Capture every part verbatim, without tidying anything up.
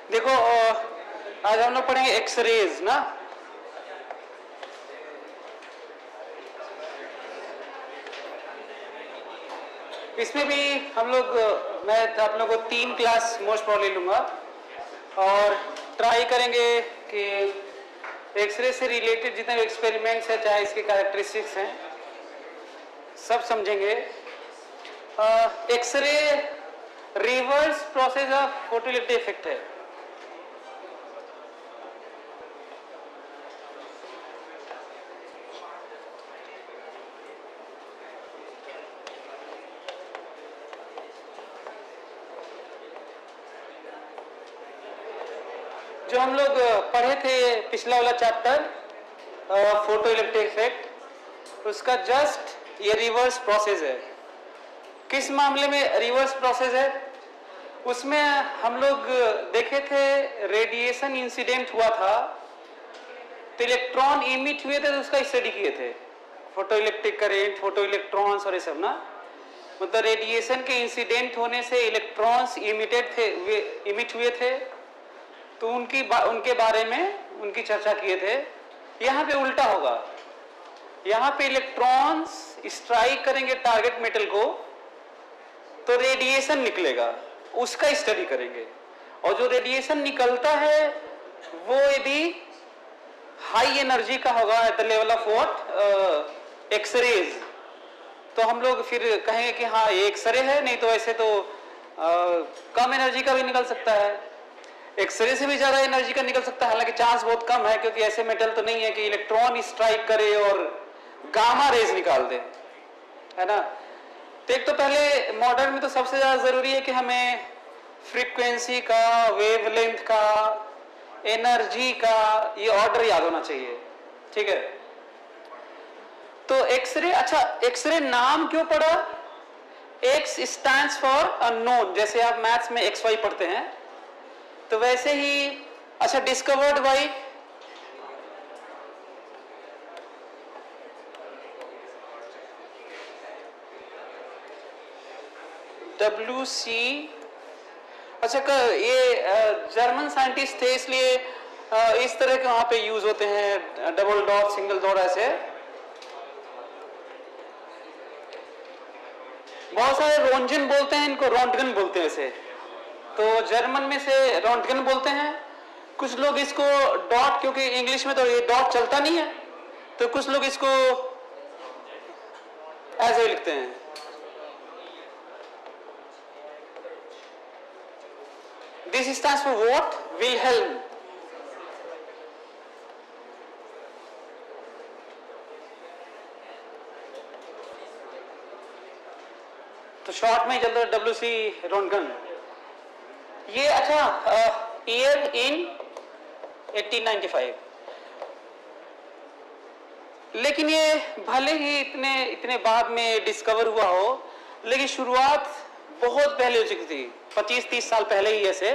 देखो आज हम लोग पढ़ेंगे एक्सरेज ना। इसमें भी हम लोग मैं आप लोगों को तीन क्लास मोस्ट प्रॉब्ली लूंगा और ट्राई करेंगे कि एक्सरे से रिलेटेड जितने एक्सपेरिमेंट्स हैं चाहे इसके कैरेक्टरिस्टिक्स हैं सब समझेंगे। X ray reverse process of photoelectric effect है। जो हम लोग पढ़े थे पिछला वाला चैप्टर फोटो इलेक्ट्रिक इफेक्ट, उसका जस्ट ये रिवर्स प्रोसेस है। किस मामले में रिवर्स प्रोसेस है? उसमें हम लोग देखे थे रेडिएशन इंसिडेंट हुआ था तो इलेक्ट्रॉन इमिट हुए थे तो उसका स्टडी किए थे। Photo electric current, photo electrons और ये सब ना, मतलब रेडिएशन के इंसिडेंट होने से इलेक्ट्रॉन्स इमिटेड थे इमिट हुए थे तो उनकी बा, उनके बारे में उनकी चर्चा किए थे। यहाँ पे उल्टा होगा, यहाँ पे इलेक्ट्रॉन्स स्ट्राइक करेंगे टारगेट मेटल को तो रेडिएशन निकलेगा, उसका स्टडी करेंगे। और जो रेडिएशन निकलता है वो यदि हाई एनर्जी का होगा at the level of what X rays, तो हम लोग फिर कहेंगे कि हाँ ये एक्सरे है, नहीं तो ऐसे तो आ, कम एनर्जी का भी निकल सकता है, एक्सरे से भी ज्यादा एनर्जी का निकल सकता है। हालांकि चांस बहुत कम है क्योंकि ऐसे मेटल तो नहीं है कि इलेक्ट्रॉन स्ट्राइक करे और गामा रेज निकाल दे, है ना। तो एक तो पहले मॉडर्न में तो सबसे ज्यादा जरूरी है कि हमें फ्रीक्वेंसी का, वेवलेंथ का, एनर्जी का ये ऑर्डर याद होना चाहिए, ठीक है। तो एक्सरे, अच्छा एक्सरे नाम क्यों पड़ा? एक्स स्टैंड्स फॉर अननोन, जैसे आप मैथ्स में एक्स वाई पढ़ते हैं तो वैसे ही। अच्छा डिस्कवर्ड बाय डब्ल्यू सी, अच्छा ये जर्मन साइंटिस्ट थे इसलिए इस तरह के वहां पे यूज होते हैं, डबल डॉट, सिंगल डॉट, ऐसे बहुत सारे। रोंजन बोलते हैं इनको, रोंटगन बोलते हैं ऐसे, तो जर्मन में से रोंटगन बोलते हैं। कुछ लोग इसको डॉट, क्योंकि इंग्लिश में तो ये डॉट चलता नहीं है तो कुछ लोग इसको ऐसे लिखते हैं। This stands for what? Wilhelm. तो शॉर्ट में चलता है डब्ल्यू सी रोंटगन। ये अच्छा year in eighteen ninety five, लेकिन ये भले ही इतने इतने बाद में डिस्कवर हुआ हो लेकिन शुरुआत बहुत पहले हो चुकी थी, पच्चीस तीस साल पहले ही। ऐसे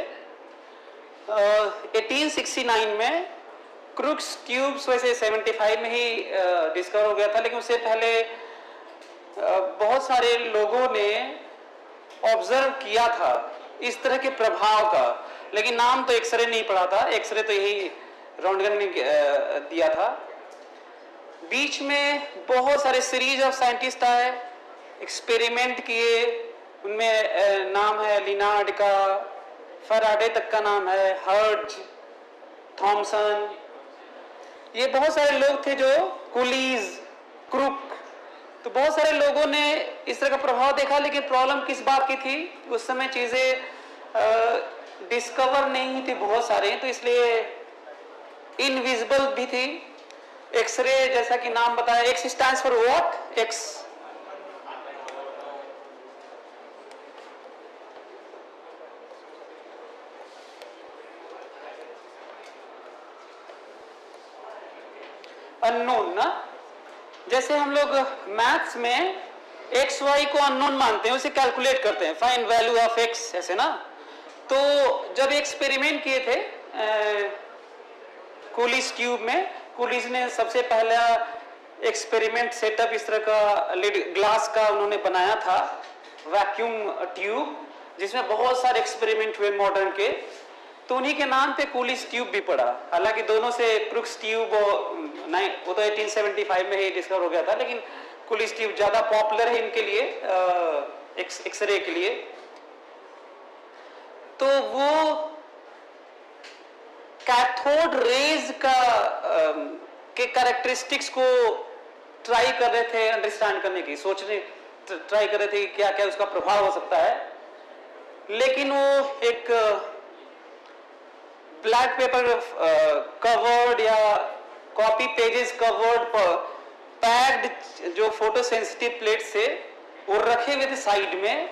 एटीन सिक्सटी नाइन में क्रुक्स ट्यूब्स वैसे सेवेंटी फाइव में ही डिस्कवर हो गया था, लेकिन उससे पहले आ, बहुत सारे लोगों ने ऑब्जर्व किया था इस तरह के प्रभाव का, लेकिन नाम तो एक्सरे नहीं पड़ा था। एक्सरे तो यही रोंटगन ने दिया था। बीच में बहुत सारे सीरीज ऑफ साइंटिस्ट आए, एक्सपेरिमेंट किए, उनमें नाम है लिनार्ड का, फैराडे तक का नाम है, हर्ट्ज, थॉमसन, ये बहुत सारे लोग थे, जो कुलीज, क्रुक, तो बहुत सारे लोगों ने इस तरह का प्रभाव देखा। लेकिन प्रॉब्लम किस बात की थी? उस समय चीजें डिस्कवर नहीं थी बहुत सारे, तो इसलिए इनविजिबल भी थी। एक्सरे जैसा कि नाम बताया, X stands for what? X. Unknown ना, जैसे हम लोग मैथ्स में एक्स वाई को अननोन मानते हैं, उसे कैलकुलेट करते हैं, फाइंड वैल्यू ऑफ एक्स, ऐसे ना। तो जब एक्सपेरिमेंट किए थे कूलिज ट्यूब में, कूलिज ने सबसे पहला एक्सपेरिमेंट सेटअप इस तरह का लिड ग्लास का उन्होंने बनाया था, वैक्यूम ट्यूब, जिसमें बहुत सारे एक्सपेरिमेंट हुए मॉडर्न के। तो उन्हीं के नाम पे कूलिस ट्यूब भी पड़ा। हालांकि दोनों से क्रुक्स ट्यूब नहीं, वो तो अठारह सौ पचहत्तर में ही डिस्कवर हो गया था, लेकिन कूलिस ट्यूब ज्यादा पॉपुलर है इनके लिए, एक्सरे के लिए। तो वो कैथोड रेज का आ, के कैरेक्टरिस्टिक्स को ट्राई कर रहे थे अंडरस्टैंड करने की, सोचने ट्राई कर रहे थे कि क्या क्या उसका प्रभाव हो सकता है। लेकिन वो एक ब्लैक पेपर कवर्ड या कॉपी पेजेस कवर्ड पर पैक्ड जो फोटो सेंसिटिव प्लेट से वो रखे हुए थे साइड में।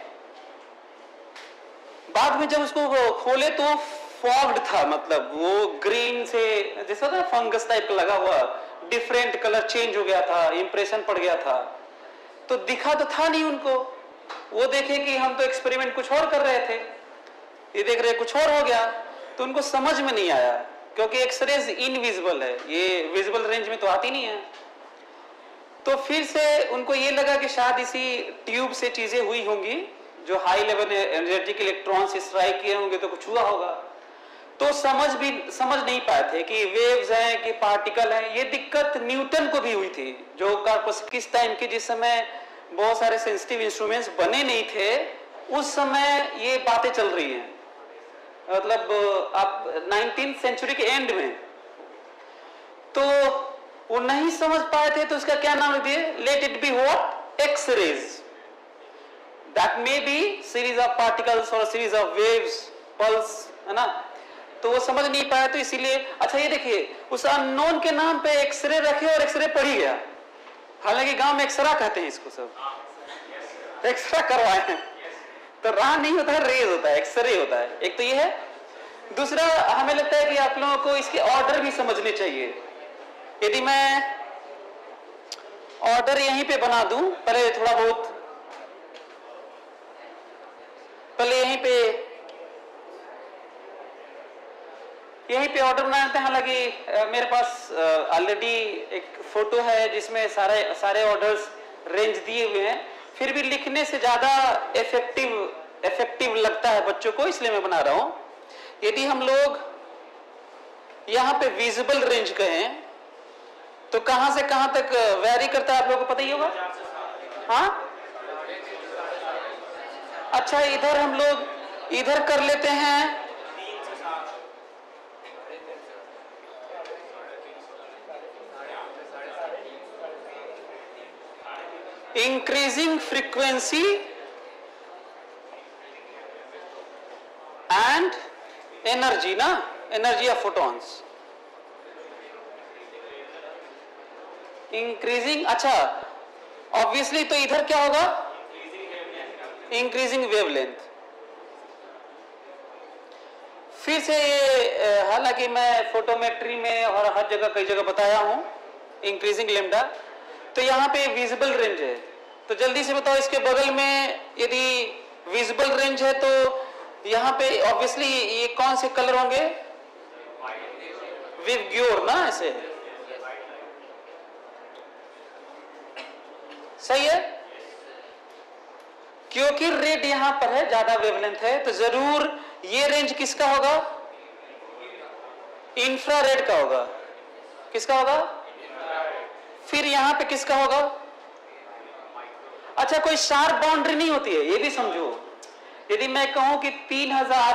बाद में जब उसको खोले तो फॉग्ड था, मतलब वो ग्रीन से जैसा था फंगस टाइप का लगा हुआ, डिफरेंट कलर चेंज हो गया था, इंप्रेशन पड़ गया था। तो दिखा तो था नहीं उनको, वो देखे कि हम तो एक्सपेरिमेंट कुछ और कर रहे थे, ये देख रहे कुछ और हो गया। तो उनको समझ में नहीं आया, क्योंकि एक्सरेज इनविजिबल है, ये विजिबल रेंज में तो आती नहीं है। तो फिर से उनको ये लगा कि शायद इसी ट्यूब से चीजें हुई होंगी, जो high level energetic electrons strike किए होंगे तो कुछ हुआ होगा। तो समझ भी समझ नहीं पाए थे कि वेव्स हैं कि पार्टिकल हैं। ये दिक्कत न्यूटन को भी हुई थी, जो किस टाइम की, जिस समय बहुत सारे सेंसिटिव इंस्ट्रूमेंट्स बने नहीं थे, उस समय ये बातें चल रही हैं, मतलब आप नाइनटीन सेंचुरी के एंड में। तो वो नहीं समझ पाए थे, तो उसका क्या नाम दिए, let it be what, X rays, that may be series of particles और सीरीज ऑफ वेव्स, पल्स, है ना। तो वो समझ नहीं पाया, तो इसीलिए अच्छा ये देखिए, उस अननोन के नाम पे एक्सरे रखे और एक्सरे पड़ी गया। हालांकि गांव में एक्सरा कहते हैं इसको, सब एक्सरा करवाए हैं, तो रा नहीं होता है, रेज होता है, एक्सरे होता है। एक तो ये है। दूसरा, हमें लगता है कि आप लोगों को इसके ऑर्डर भी समझने चाहिए। यदि मैं ऑर्डर यहीं पे बना दूं, पहले थोड़ा बहुत, पहले यहीं पे यहीं पे ऑर्डर बना लेते हैं। हालांकि मेरे पास ऑलरेडी एक फोटो है जिसमें सारे सारे ऑर्डर्स रेंज दिए हुए हैं, फिर भी लिखने से ज्यादा इफेक्टिव इफेक्टिव लगता है बच्चों को, इसलिए मैं बना रहा हूं। यदि हम लोग यहां पे विजिबल रेंज कहें तो कहां से कहां तक वेरी करता है, आप लोगों को पता ही होगा। हाँ, अच्छा, इधर हम लोग इधर कर लेते हैं इंक्रीजिंग फ्रीक्वेंसी एंड एनर्जी ना, एनर्जी ऑफ फोटॉन्स इंक्रीजिंग। अच्छा, ऑब्वियसली तो इधर क्या होगा, इंक्रीजिंग वेवलेंथ। फिर से ये, हालांकि मैं फोटोमेट्री में और हर जगह कई जगह बताया हूं इंक्रीजिंग लेमडा। तो यहाँ पे विजिबल रेंज है, तो जल्दी से बताओ इसके बगल में यदि विजिबल रेंज है तो यहाँ पे ऑब्वियसली ये कौन से कलर होंगे, विवग्योर ना, ऐसे सही है। क्योंकि रेड यहां पर है, ज्यादा वेवलेंथ है, तो जरूर ये रेंज किसका होगा, इंफ्रारेड का होगा। किसका होगा, फिर यहां पे किसका होगा। अच्छा, कोई शार्प बाउंड्री नहीं होती है, ये भी समझो। यदि मैं कहूं कि तीन हजार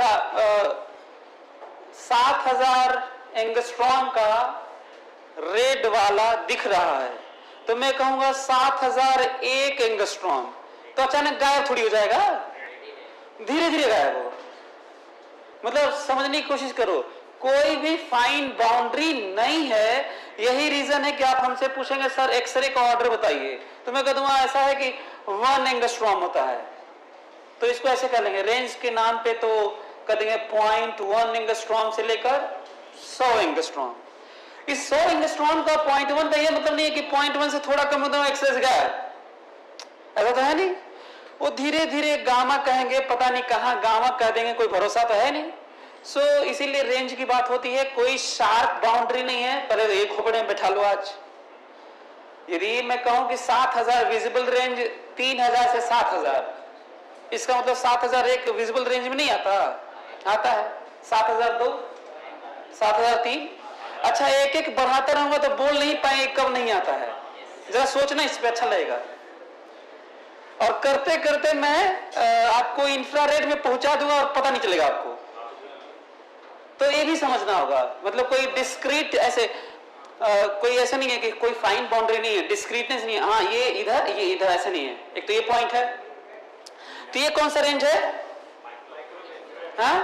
सात हजार एंगस्ट्रॉम का रेड वाला दिख रहा है, तो मैं कहूंगा सात हजार एक एंगस्ट्रॉम, तो अचानक गायब थोड़ी हो जाएगा, धीरे धीरे गायब हो। मतलब समझने की कोशिश करो, कोई भी फाइन बाउंड्री नहीं है। यही रीजन है कि आप हमसे पूछेंगे सर एक्सरे का ऑर्डर बताइए, तो मैं कह दूंगा ऐसा है कि वन एंगस्ट्रॉम होता है, तो इसको ऐसे कर लेंगे। रेंज के नाम पे तो कर देंगे पॉइंट वन एंगस्ट्रॉम से लेकर सौ एंगस्ट्रॉम। इस सौ एंगस्ट्रॉम का पॉइंट वन का ये मतलब नहीं है कि पॉइंट वन से थोड़ा कम होता है एक्सरे गायब, ऐसा तो है नहीं। वो धीरे धीरे गामा कहेंगे, पता नहीं कहां गामा कह देंगे, कोई भरोसा तो है नहीं। सो so, इसीलिए रेंज की बात होती है, कोई शार्प बाउंड्री नहीं है। पहले एक खोपड़े में बैठा लो आज। यदि मैं कहूं कि सात हजार विजिबल रेंज तीन हजार से सात हजार, इसका मतलब सात हजार एक विजिबल रेंज में नहीं आता, आता है। सात हजार दो, सात हजार तीन। अच्छा, एक एक बढ़ाता रहूंगा तो बोल नहीं पाएंगे कब नहीं आता है। जरा सोचना, इस पे अच्छा लगेगा। और करते करते मैं आपको इंफ्रारेड में पहुंचा दूंगा और पता नहीं चलेगा आपको। तो ये भी समझना होगा, मतलब कोई डिस्क्रीट ऐसे आ, कोई ऐसा नहीं है कि कोई फाइन बाउंड्री नहीं है, डिस्क्रीटनेस नहीं है, हाँ ये इधर ये इधर, ऐसा नहीं है। एक तो ये पॉइंट है। तो ये कौन सा रेंज है? हाँ,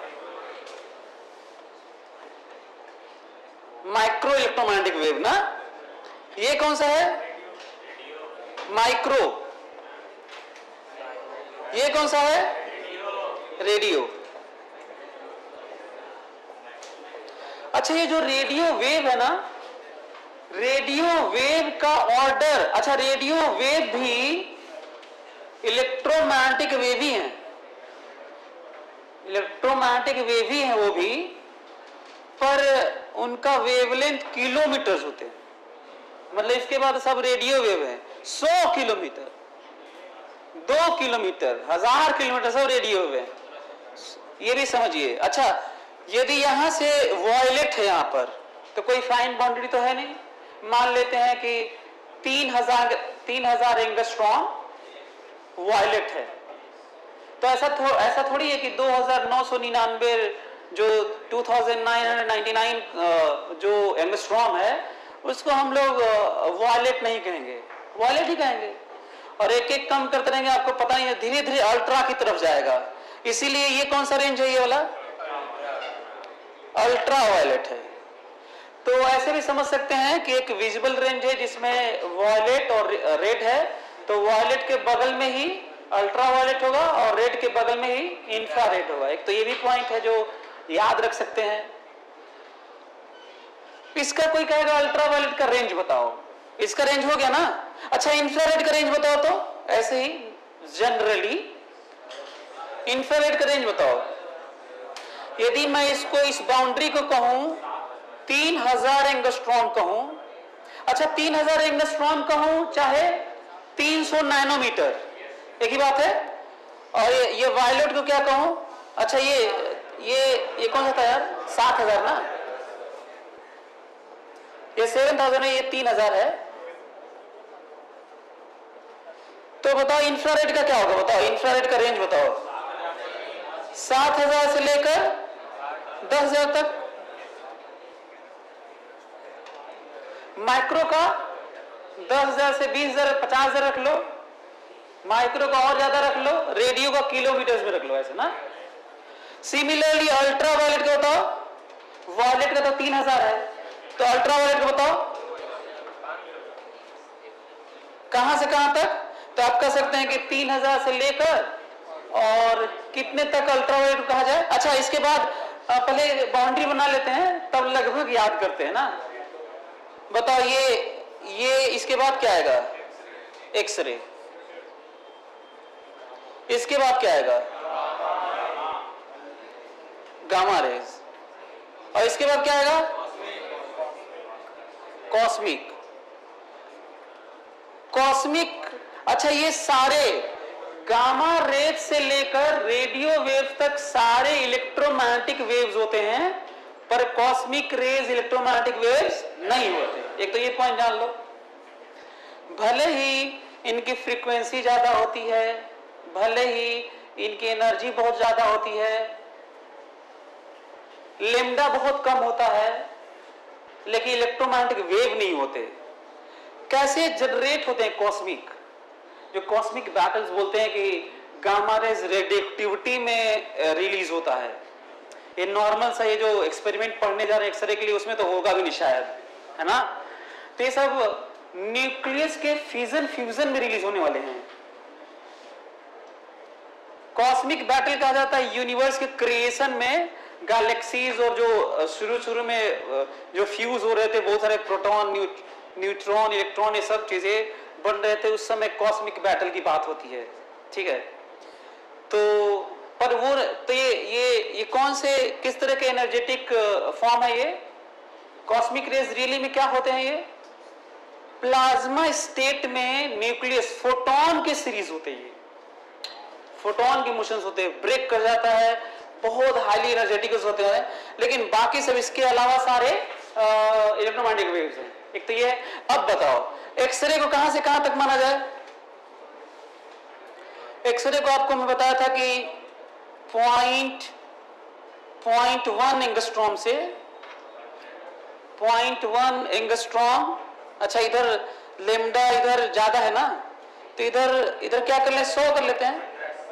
माइक्रो इलेक्ट्रोमैग्नेटिक वेव ना। ये कौन सा है? माइक्रो। ये कौन सा है? रेडियो। अच्छा, ये जो रेडियो वेव है ना, रेडियो वेव का ऑर्डर, अच्छा रेडियो वेव भी इलेक्ट्रोमैग्नेटिक वेव ही है, इलेक्ट्रोमैग्नेटिक वेव ही है वो भी, पर उनका वेवलेंथ किलोमीटर्स होते हैं। मतलब इसके बाद सब रेडियो वेव है। सौ किलोमीटर, दो किलोमीटर, हजार किलोमीटर सब रेडियो वेव है, ये भी समझिए। अच्छा, यदि यहां से वॉयलेट है यहां पर, तो कोई फाइन बाउंड्री तो है नहीं। मान लेते हैं कि तीन हजार तीन हजार एंगस्ट्रॉम वॉयलेट है, तो ऐसा थो, ऐसा थोड़ी है कि दो हजार नौ सौ निन्यानवे जो दो हज़ार नौ सौ निन्यानवे जो एंगस्ट्रॉम है उसको हम लोग वॉयलेट नहीं कहेंगे, वॉयलेट ही कहेंगे। और एक एक कम करते रहेंगे, आपको पता नहीं है, धीरे धीरे अल्ट्रा की तरफ जाएगा। इसीलिए ये कौन सा रेंज है? ये वाला अल्ट्रा वायलेट है। तो ऐसे भी समझ सकते हैं कि एक विजिबल रेंज है जिसमें वॉयलेट और रेड है, तो वॉयलेट के बगल में ही अल्ट्रा वायलेट होगा और रेड के बगल में ही इंफ्रारेड होगा। एक तो ये भी पॉइंट है जो याद रख सकते हैं। इसका कोई कहेगा अल्ट्रा वायलेट का रेंज बताओ, इसका रेंज हो गया ना। अच्छा, इंफ्रारेड का रेंज बताओ। तो ऐसे ही जनरली इंफ्रारेड का रेंज बताओ। यदि मैं इसको, इस बाउंड्री को कहूं तीन हजार एंगस्ट्रॉम कहूं, अच्छा तीन हजार एंगस्ट्रॉम कहूं चाहे तीन सौ नैनोमीटर, एक ही बात है। और ये, ये वायलेट को क्या कहूं? अच्छा ये ये ये कौन सा था यार? सात हजार ना, ये सेवन थाउजेंड है, ये तीन हजार है। तो बताओ इंफ्रारेड का क्या होगा? बताओ इंफ्रारेड का रेंज बताओ। सात हजार से लेकर दस हजार तक। माइक्रो का दस हजार से बीस हजार, पचास हजार रख लो। माइक्रो का और ज्यादा रख लो, रेडियो का किलोमीटर में रख लो, ऐसे ना। सिमिलरली अल्ट्रा वायलेट का बताओ। वायलेट का तो तीन हजार है, तो अल्ट्रा वायलेट का बताओ कहां से कहां तक? तो आप कह सकते हैं कि तीन हजार से लेकर और कितने तक अल्ट्रा वायलेट कहा जाए। अच्छा, इसके बाद पहले बाउंड्री बना लेते हैं, तब लगभग याद करते हैं ना। बताओ ये ये इसके बाद क्या आएगा? एक्सरे। इसके बाद क्या आएगा? Gamma rays. और इसके बाद क्या आएगा? कॉस्मिक। कॉस्मिक। अच्छा, ये सारे गामा रेज से लेकर रेडियो वेव्स तक सारे इलेक्ट्रोमैग्नेटिक वेव्स होते हैं, पर कॉस्मिक रेज इलेक्ट्रोमैग्नेटिक वेव्स नहीं होते। एक तो ये पॉइंट जान लो। भले ही इनकी फ्रीक्वेंसी ज्यादा होती है, भले ही इनकी एनर्जी बहुत ज्यादा होती है, लेमडा बहुत कम होता है, लेकिन इलेक्ट्रोमैग्नेटिक वेव नहीं होते। कैसे जनरेट होते हैं कॉस्मिक? जो कॉस्मिक बैटल्स बोलते हैं कि गामा रेज रेडिएक्टिविटी में रिलीज होता है। ये नॉर्मल सा, ये जो एक्सपेरिमेंट पढ़ने जा रहे हैं एक्सरे के लिए, उसमें तो होगा भी नहीं शायद, है ना। तो ये सब न्यूक्लियस के फ्यूजन फ्यूजन में रिलीज होने वाले हैं। कॉस्मिक बैटल कहा जाता है यूनिवर्स के क्रिएशन में। गैलेक्सीज और जो शुरू शुरू में जो फ्यूज हो रहे थे, बहुत सारे प्रोटॉन, न्यूट्रॉन, इलेक्ट्रॉन, ये सब चीजें बन रहे थे, उस समय कॉस्मिक बैटल की बात होती है। ठीक है, तो पर वो तो ये ये ये कौन से, किस तरह के एनर्जेटिक फॉर्म है ये? कॉस्मिक रेज रियली में क्या होते हैं? ये प्लाज्मा स्टेट में न्यूक्लियस फोटोन के सीरीज होते हैं। ये फोटोन के मोशंस होते हैं, ब्रेक कर जाता है, बहुत हाईली एनर्जेटिक होते हैं, लेकिन बाकी सब इसके अलावा सारे इलेक्ट्रोमैग्नेटिक वेव्स हैं। एक तो ये है। अब बताओ एक्सरे को कहां से कहां तक माना जाए? एक्सरे को आपको मैं बताया था कि पॉइंट पॉइंट वन एंगस्ट्रॉम से पॉइंट वन एंगस्ट्रॉम। अच्छा इधर लेमडा इधर ज्यादा है ना, तो इधर इधर क्या कर ले, सौ कर लेते हैं,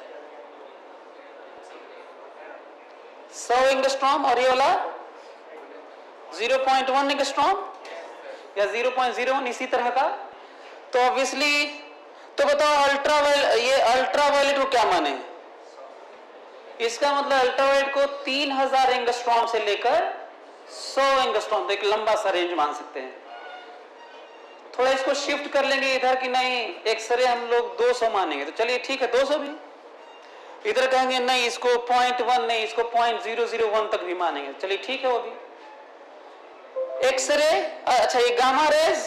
सौ एंगस्ट्रॉम, और ये वाला ज़ीरो पॉइंट वन एंगस्ट्रॉम या ज़ीरो पॉइंट ज़ीरो वन, इसी तरह का। तो ऑब्वियसली तो बताओ अल्ट्रा वायलेट, ये अल्ट्रा वायलेट को क्या माने? इसका मतलब अल्ट्रा वायलेट को तीन हज़ार एंगस्ट्रॉम से लेकर सौ एंगस्ट्रॉम, तो एक लंबा सा रेंज मान सकते हैं। थोड़ा इसको शिफ्ट कर लेंगे इधर कि नहीं, एक्सरे हम लोग दो सौ मानेंगे, तो चलिए ठीक है दो सौ भी। इधर कहेंगे नहीं इसको पॉइंट वन नहीं, इसको पॉइंट जीरो जीरो वन तक भी मानेंगे, चलिए ठीक है वो भी। एक्सरे, अच्छा ये गामा रेज,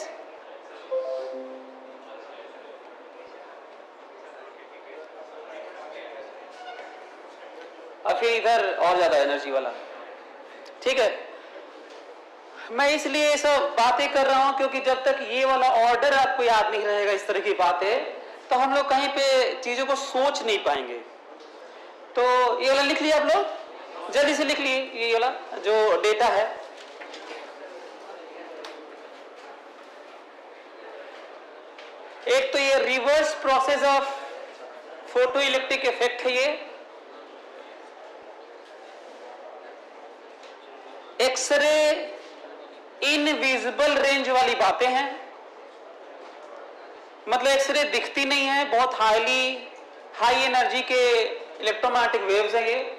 और फिर इधर और ज्यादा एनर्जी वाला। ठीक है, मैं इसलिए सब बातें कर रहा हूं क्योंकि जब तक ये वाला ऑर्डर आपको याद नहीं रहेगा इस तरह की बातें, तो हम लोग कहीं पे चीजों को सोच नहीं पाएंगे। तो ये वाला लिख लिया आप लोग, जल्दी से लिख लिए ये वाला जो डेटा है। एक तो ये reverse process of photo electric effect है, ये एक्सरे इनविजिबल रेंज वाली बातें हैं, मतलब एक्सरे दिखती नहीं है, बहुत हाईली हाई एनर्जी के इलेक्ट्रोमैग्नेटिक वेव्स हैं ये।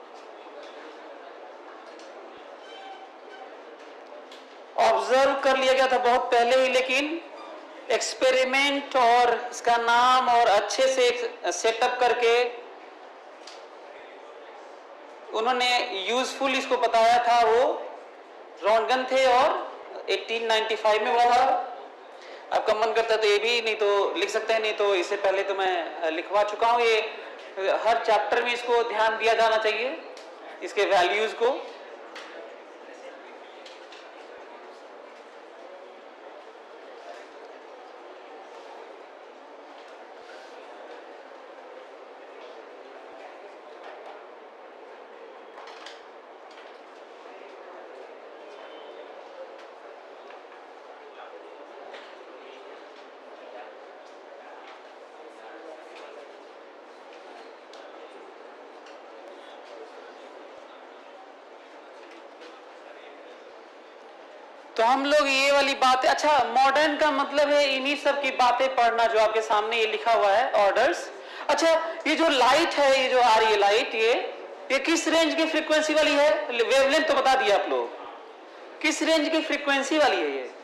ऑब्जर्व कर लिया गया था बहुत पहले ही, लेकिन एक्सपेरिमेंट और इसका नाम और अच्छे से सेटअप करके उन्होंने यूजफुल इसको बताया था, वो रॉन्टगन थे और अठारह सौ पचानवे में हुआ था। आपका मन करता है तो ये भी, नहीं तो लिख सकते हैं, नहीं तो इससे पहले तो मैं लिखवा चुका हूं। ये हर चैप्टर में इसको ध्यान दिया जाना चाहिए, इसके वैल्यूज को। तो हम लोग ये वाली बातें, अच्छा मॉडर्न का मतलब है इन्हीं सब की बातें पढ़ना जो आपके सामने ये लिखा हुआ है ऑर्डर्स। अच्छा ये जो लाइट है, ये जो आ रही है लाइट, ये ये किस रेंज की फ्रीक्वेंसी वाली है? वेवलेंथ तो बता दिया आप लोग, किस रेंज की फ्रीक्वेंसी वाली है ये?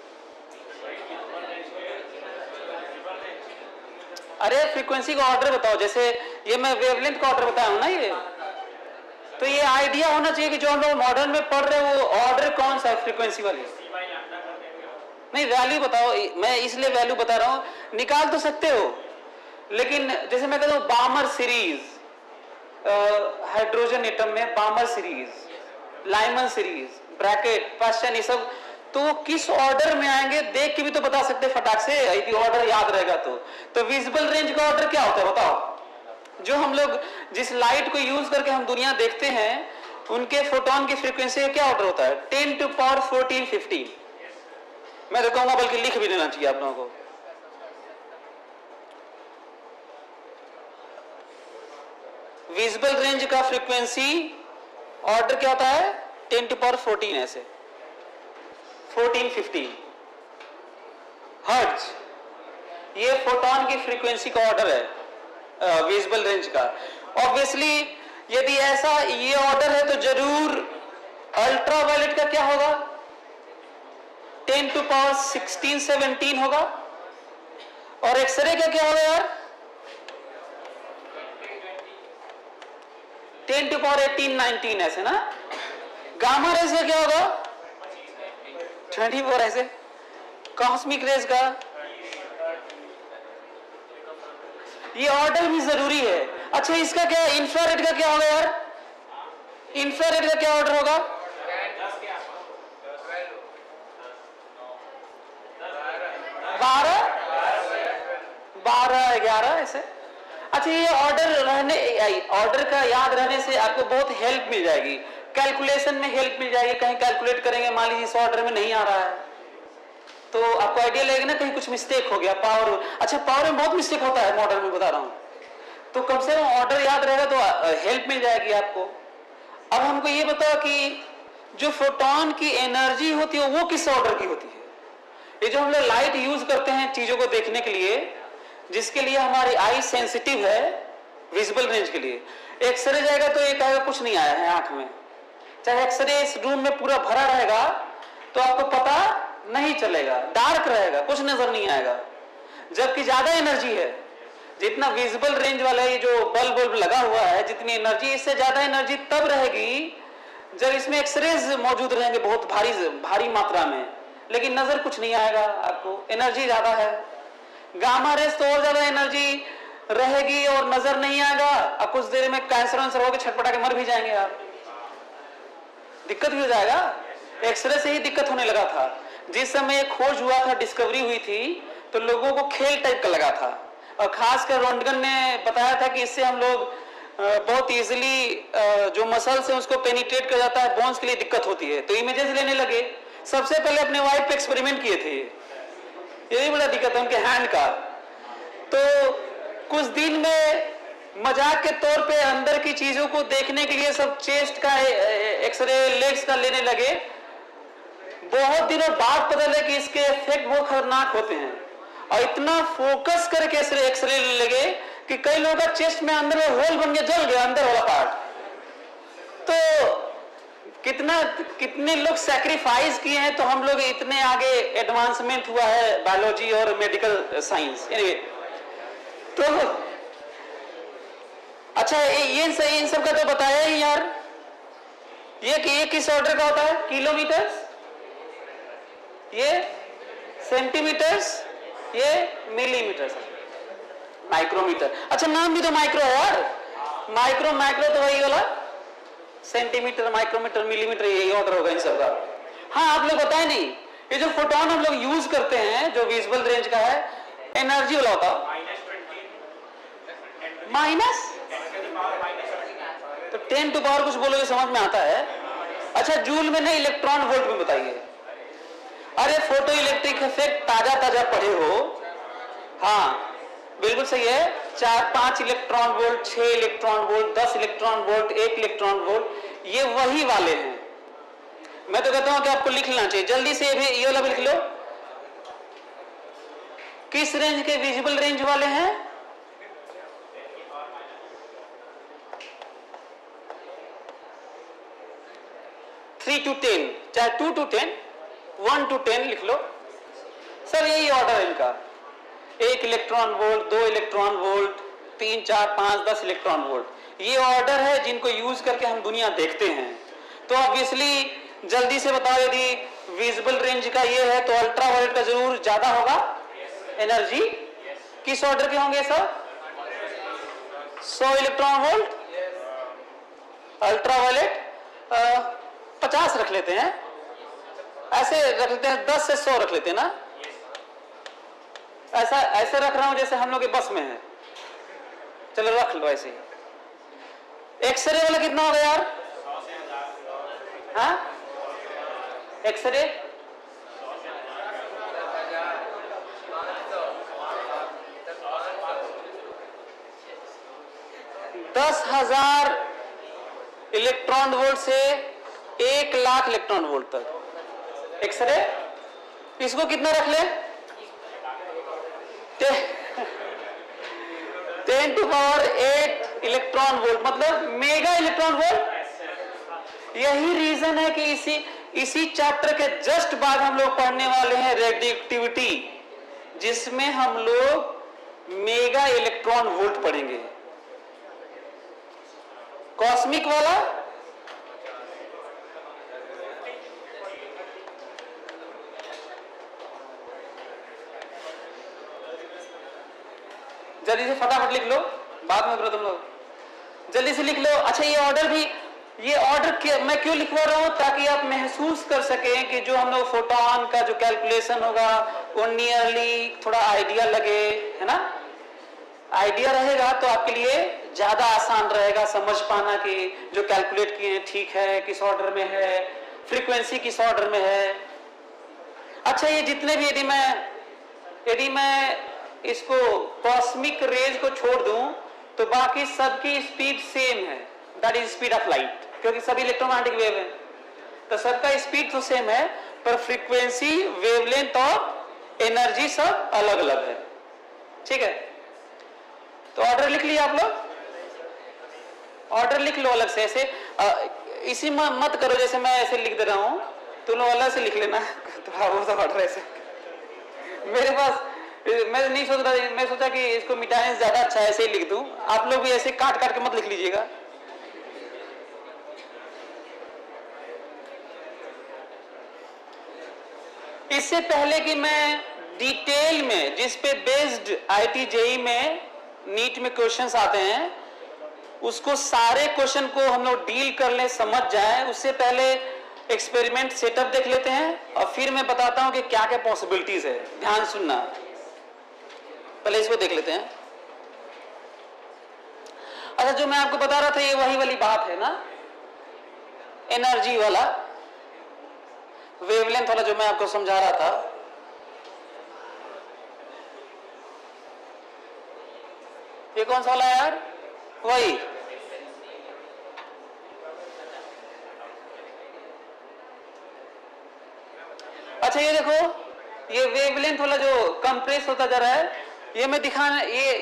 अरे फ्रीक्वेंसी का ऑर्डर बताओ, जैसे ये मैं वेवलेंथ का ऑर्डर बताया हूं ना, ये तो ये आइडिया होना चाहिए कि जो हम लोग मॉडर्न में पढ़ रहे हैं वो ऑर्डर कौन सा है फ्रीक्वेंसी वाली। नहीं वैल्यू बताओ, मैं इसलिए वैल्यू बता रहा हूं, निकाल तो सकते हो, लेकिन जैसे मैं कहता हूं बामर सीरीज, हाइड्रोजन एटम में Balmer series, Lyman series, Brackett, Paschen, ये सब तो किस ऑर्डर में आएंगे देख के भी तो बता सकते फटाक से, यदि ऑर्डर याद रहेगा तो। तो विजिबल रेंज का ऑर्डर क्या होता है बताओ? जो हम लोग जिस लाइट को यूज करके हम दुनिया देखते हैं उनके फोटोन की फ्रीक्वेंसी का क्या ऑर्डर होता है? Ten to power fourteen fifteen. मैं तो कहूंगा बल्कि लिख भी देना चाहिए आप लोगों को। विजिबल रेंज का फ्रीक्वेंसी ऑर्डर क्या होता है? टेन टू पावर फोर्टीन, ऐसे फोर्टीन फिफ्टीन हर्ट्ज। ये फोटोन की फ्रीक्वेंसी का ऑर्डर है विजिबल रेंज का। ऑब्वियसली यदि ऐसा ये ऑर्डर है तो जरूर अल्ट्रा वायलेट का क्या होगा? Ten to power sixteen seventeen होगा। और एक्सरे का क्या होगा यार? Ten to power eighteen nineteen, ऐसे ना। गामा रेज का क्या होगा? ट्वेंटी फोर, ऐसे। कॉस्मिक रेज का ये ऑर्डर भी जरूरी है। अच्छा इसका क्या, इंफ्रारेड का क्या होगा यार? इंफ्रारेड का क्या ऑर्डर होगा? बारह बारह ग्यारह ऐसे। अच्छा, ये ऑर्डर रहने ऑर्डर का याद रहने से आपको बहुत हेल्प मिल जाएगी, कैलकुलेशन में हेल्प मिल जाएगी। कहीं कैलकुलेट करेंगे, मान लीजिए इस ऑर्डर में नहीं आ रहा है तो आपको आइडिया लगेगा ना कहीं कुछ मिस्टेक हो गया। पावर, अच्छा पावर में बहुत मिस्टेक होता है मॉडल में, बता रहा हूं। तो कम से कम ऑर्डर याद रहेगा तो हेल्प मिल जाएगी आपको। अब हमको ये बताओ कि जो फोटोन की एनर्जी होती है वो किस ऑर्डर की होती है? ये जो हम लोग लाइट यूज करते हैं चीजों को देखने के लिए, जिसके लिए हमारी आई सेंसिटिव है विजिबल रेंज के लिए, एक्सरे जाएगा तो ये कहेगा कुछ नहीं आया है आंख में। चाहे एक्सरे इस रूम में पूरा भरा रहेगा तो आपको पता नहीं चलेगा, डार्क रहेगा, कुछ नजर नहीं आएगा। जबकि ज्यादा एनर्जी है, जितना विजिबल रेंज वाला ये जो बल्ब बल्ब लगा हुआ है, जितनी एनर्जी, इससे ज्यादा एनर्जी तब रहेगी जब इसमें एक्सरेज मौजूद रहेंगे बहुत भारी भारी मात्रा में, लेकिन नजर कुछ नहीं आएगा आपको, एनर्जी ज्यादा है। गामा रेस तो और ज्यादा एनर्जी रहेगी और नजर नहीं आएगा, अब कुछ देर में कैंसर वैंसर होकर छटपटा के मर भी जाएंगे आप, दिक्कत भी हो जाएगा। एक्सरे से ही दिक्कत होने लगा था। जिस समय खोज हुआ था, डिस्कवरी हुई थी, तो लोगों को खेल टाइप का लगा था, और खासकर रोंटगन ने बताया था कि इससे हम लोग बहुत इजीली जो मसल्स है उसको पेनिट्रेट कर जाता है, बोन्स के लिए दिक्कत होती है, तो इमेजेस लेने लगे। सबसे पहले अपने वाइफ पे एक्सपेरिमेंट किए थे, यही बड़ा दिक्कत है उनके हैंड का। तो कुछ दिन में मजाक के तौर पे अंदर की चीजों को देखने के लिए सब चेस्ट का एक्सरे, लेग्स का लेने लगे। बहुत दिनों बाद पता लगा कि इसके इफेक्ट बहुत खतरनाक होते हैं, और इतना फोकस करके एक्सरे एक्सरे लेने लगे कि कई लोगों का चेस्ट में अंदर में होल बन के जल गया, अंदर वाला पार्ट। तो कितना कितने लोग सैक्रिफाइस किए हैं, तो हम लोग इतने आगे एडवांसमेंट हुआ है बायोलॉजी और मेडिकल साइंस। anyway, तो अच्छा ये इन सब का तो बताया ही यार। ये कि ये किस ऑर्डर का होता है? किलोमीटर, ये सेंटीमीटर्स, ये मिलीमीटर, माइक्रोमीटर। अच्छा नाम भी तो माइक्रो है यार, माइक्रो माइक्रो तो वही वाला, सेंटीमीटर, माइक्रोमीटर, मिलीमीटर, यही ऑर्डर होगा इन सब का। हाँ आप लोग बताए नहीं, ये जो फोटोन हम लोग यूज करते हैं जो विजिबल रेंज का है, एनर्जी वाला होता माइनस, तो टेन टू पावर कुछ बोलोगे समझ में आता है। अच्छा जूल में नहीं, इलेक्ट्रॉन वोल्ट में बताइए। अरे फोटो इलेक्ट्रिक इफेक्ट ताजा ताजा पढ़े हो, हाँ बिल्कुल सही है। चार पांच इलेक्ट्रॉन वोल्ट, छह इलेक्ट्रॉन वोल्ट, दस इलेक्ट्रॉन वोल्ट, एक इलेक्ट्रॉन वोल्ट, ये वही वाले हैं। मैं तो कहता हूं कि आपको लिख लेना चाहिए जल्दी से, भी ये वाला भी लिख लो। किस रेंज के विजिबल रेंज वाले हैं? थ्री टू टेन, चाहे two to ten, one to ten लिख लो सर, यही ऑर्डर है इनका। एक इलेक्ट्रॉन वोल्ट, दो इलेक्ट्रॉन वोल्ट, तीन चार पांच दस इलेक्ट्रॉन वोल्ट, ये ऑर्डर है जिनको यूज करके हम दुनिया देखते हैं। तो ऑब्वियसली जल्दी से बताओ, यदि विजिबल रेंज का ये है तो अल्ट्रा वायलेट का जरूर ज्यादा होगा एनर्जी। किस ऑर्डर के होंगे सर? सौ इलेक्ट्रॉन वोल्ट, अल्ट्रा वायलेट पचास रख लेते हैं, ऐसे रख लेते हैं, दस से सौ रख लेते हैं ना, ऐसा ऐसे रख रहा हूं जैसे हम लोग के बस में है, चलो रख लो ऐसे ही। एक्सरे वाला कितना होगा यार? हाँ एक्सरे दस हजार इलेक्ट्रॉन वोल्ट से एक लाख इलेक्ट्रॉन वोल्ट तक एक्सरे। इसको कितना रख ले? Ten to power eight electron volt, मतलब मेगा इलेक्ट्रॉन वोल्ट। यही रीजन है कि इसी इसी चैप्टर के जस्ट बाद हम लोग पढ़ने वाले हैं रेडियोएक्टिविटी, जिसमें हम लोग मेगा इलेक्ट्रॉन वोल्ट पढ़ेंगे। कॉस्मिक वाला जल्दी से फटाफट लिख लो, बाद में करो तुम लोग, जल्दी से लिख लो। अच्छा ये ऑर्डर भी ये ऑर्डर मैं क्यों लिखवा रहा हूं, ताकि आप महसूस कर सकें कि जो हम लोग फोटोन का जो कैलकुलेशन होगा वो नियरली थोड़ा आइडिया लगे, है ना। आइडिया रहेगा तो आपके लिए ज्यादा आसान रहेगा समझ पाना कि जो कैलकुलेट किए हैं ठीक है, किस ऑर्डर में है, फ्रीक्वेंसी किस ऑर्डर में है। अच्छा, ये जितने भी यदि मैं यदि मैं इसको कॉस्मिक रेज को छोड़ दूं तो बाकी सबकी स्पीड सेम है, that is speed of light, क्योंकि सभी इलेक्ट्रोमैग्नेटिक वेव है, तो सबका स्पीड तो सेम है, पर फ्रीक्वेंसी, वेवलेंथ और एनर्जी सब अलग अलग है। ठीक है, तो ऑर्डर लिख लिया आप लोग, ऑर्डर लिख लो अलग से। ऐसे आ, इसी में मत करो जैसे मैं ऐसे लिख दे रहा हूं, तुम लोग अलग से लिख लेना थोड़ा वो सब ऑर्डर ऐसे। मेरे पास मैं नहीं सोच रहा, मैं सोचा कि इसको मिटाने से ज्यादा अच्छा ऐसे ही लिख दूं, आप लोग भी ऐसे काट काट के मत लिख लीजिएगा। इससे पहले कि मैं डिटेल में, जिस पे बेस्ड आईटी जेई में नीट में क्वेश्चंस आते हैं, उसको सारे क्वेश्चन को हम लोग डील कर ले, समझ जाए, उससे पहले एक्सपेरिमेंट सेटअप देख लेते हैं और फिर मैं बताता हूं कि क्या क्या पॉसिबिलिटीज है। ध्यान सुनना, पहले इसको देख लेते हैं। अच्छा, जो मैं आपको बता रहा था ये वही वाली बात है ना, एनर्जी वाला, वेवलेंथ वाला जो मैं आपको समझा रहा था। ये कौन सा वाला है यार? वही अच्छा, ये देखो, ये वेवलेंथ वाला जो कंप्रेस होता जा रहा है, ये मैं दिखाना, ये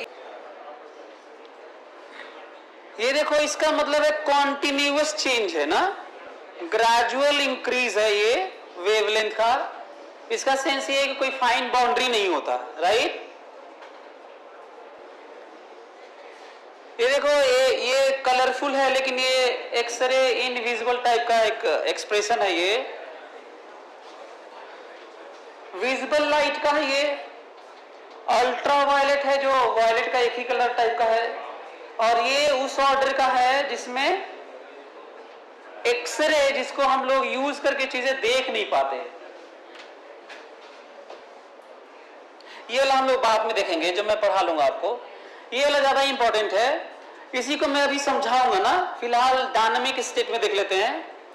ये देखो, इसका मतलब है कॉन्टिन्यूअस चेंज है ना, ग्रेजुअल इंक्रीज है ये वेवलेंथ का। इसका सेंस ये है कि कोई फाइन बाउंड्री नहीं होता, राइट। ये देखो, ये ये कलरफुल है, लेकिन ये एक्सरे इनविजिबल टाइप का एक एक्सप्रेशन है। ये विजिबल लाइट का है, ये अल्ट्रा वायलेट है जो वायलेट का एक ही कलर टाइप का है, और ये उस ऑर्डर का है जिसमें एक्सरे, जिसको हम लोग यूज करके चीजें देख नहीं पाते। ये वाला हम लोग बाद में देखेंगे जब मैं पढ़ा लूंगा आपको, ये वाला ज्यादा इंपॉर्टेंट है, इसी को मैं अभी समझाऊंगा ना। फिलहाल डायनामिक स्टेट में देख लेते हैं।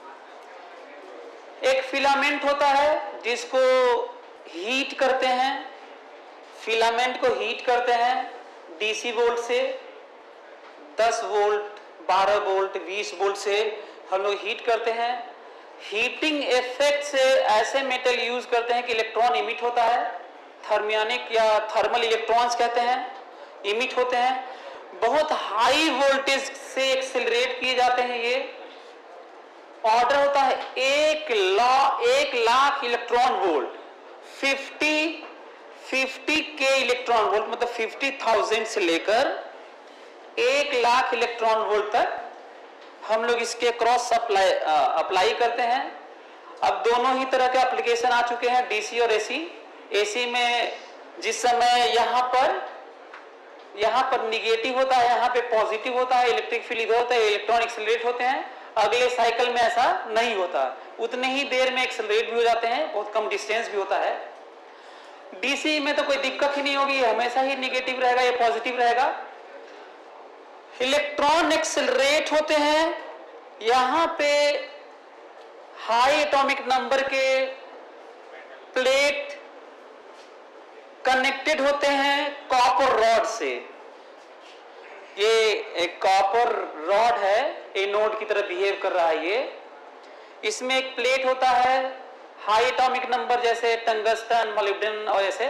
एक फिलामेंट होता है जिसको हीट करते हैं, फिलामेंट को हीट करते हैं डीसी वोल्ट से, दस वोल्ट, बारह वोल्ट, बीस वोल्ट से हम लोग हीट करते हैं। हीटिंग इफेक्ट से ऐसे मेटल यूज करते हैं कि इलेक्ट्रॉन इमिट होता है, थर्मियोनिक या थर्मल इलेक्ट्रॉन्स कहते हैं, इमिट होते हैं। बहुत हाई वोल्टेज से एक्सेलरेट किए जाते हैं। ये ऑर्डर होता है एक ला एक lakh electron volt, fifty fifty के इलेक्ट्रॉन वोल्ट, मतलब फिफ्टी थाउजेंड से लेकर एक लाख इलेक्ट्रॉन वोल्ट तक हम लोग इसके क्रॉस अप्लाई अप्लाई करते हैं। अब दोनों ही तरह के एप्लीकेशन आ चुके हैं, डीसी और एसी। एसी में जिस समय यहाँ पर यहाँ पर निगेटिव होता है, यहाँ पे पॉजिटिव होता है, इलेक्ट्रिक फील्ड इधर होता है, इलेक्ट्रॉन एक्सेलरेट होते हैं। अगले साइकिल में ऐसा नहीं होता, उतने ही देर में एक्सेलरेट भी हो जाते हैं, बहुत कम डिस्टेंस भी होता है। डीसी में तो कोई दिक्कत ही नहीं होगी, हमेशा ही निगेटिव रहेगा या पॉजिटिव रहेगा। इलेक्ट्रॉन एक्सेलरेट होते हैं, यहां पे हाई एटॉमिक नंबर के प्लेट कनेक्टेड होते हैं कॉपर रॉड से। ये एक कॉपर रॉड है, एनोड की तरह बिहेव कर रहा है। ये इसमें एक प्लेट होता है हाई एटॉमिक नंबर, जैसे टंगस्टन, मोलिब्डेनम और ऐसे,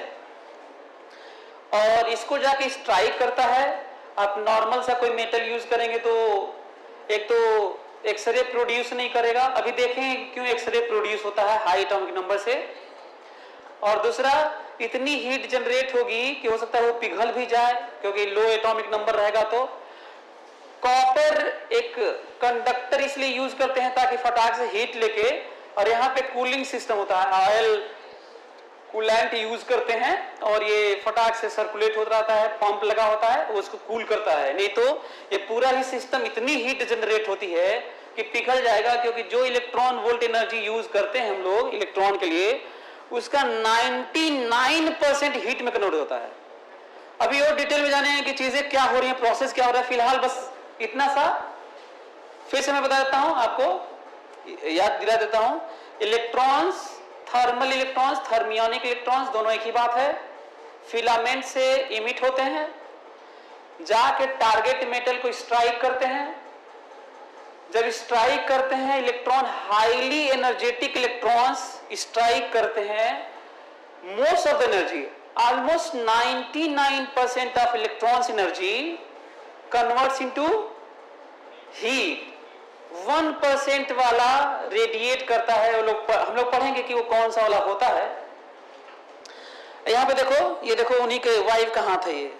और इसको जाके स्ट्राइक करता है। आप नॉर्मल सा कोई मेटल यूज करेंगे तो एक तो एक्सरे प्रोड्यूस नहीं करेगा, अभी देखें क्यों एक्सरे प्रोड्यूस होता है हाई एटॉमिक नंबर से, और दूसरा इतनी हीट जनरेट होगी कि हो सकता है वो पिघल भी जाए क्योंकि लो एटॉमिक नंबर रहेगा। तो कॉपर एक कंडक्टर इसलिए यूज करते हैं ताकि फटाक से हीट लेके, और यहाँ पे कूलिंग सिस्टम होता है, ऑयल कूलेंट यूज करते हैं और ये फटाक से सर्कुलेट होता रहता है, पंप लगा होता है वो उसको कूल करता है। नहीं तो ये पूरा ही सिस्टम इतनी हीट जनरेट होती है कि पिघल जाएगा, क्योंकि जो इलेक्ट्रॉन वोल्ट एनर्जी यूज करते हैं हम लोग इलेक्ट्रॉन के लिए, उसका निन्यानवे परसेंट हीट में कन्वर्ट होता है। अभी और डिटेल में जाने हैं कि चीजें क्या हो रही हैं, प्रोसेस क्या हो रहा है, फिलहाल बस इतना सा फिर से मैं बता देता हूं, आपको याद दिला देता हूं। Electrons, thermal electrons, thermionic electrons दोनों एक ही बात है। फिलामेंट से इमिट होते हैं, जाके टारगेट मेटल को स्ट्राइक करते हैं। जब स्ट्राइक करते हैं electron, highly energetic electrons strike करते हैं, most of the energy, almost ninety-nine percent of electrons energy converts into heat। one percent वाला रेडिएट करता है। वो लोग हम लोग पढ़ेंगे कि वो कौन सा वाला होता है। यहां पे देखो, ये देखो उन्हीं के वाइव कहां थे ये।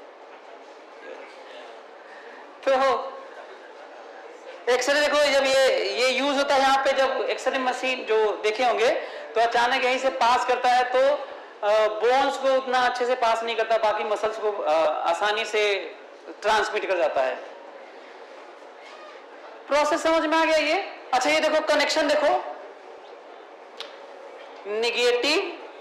तो एक्सरे देखो, जब ये ये यूज होता है यहाँ पे, जब एक्सरे मशीन जो देखे होंगे तो अचानक यहीं से पास करता है तो बोन्स को उतना अच्छे से पास नहीं करता, बाकी मसल्स को आसानी से ट्रांसमिट कर जाता है। प्रोसेस समझ में आ गया ये? अच्छा ये देखो कनेक्शन देखो, negative,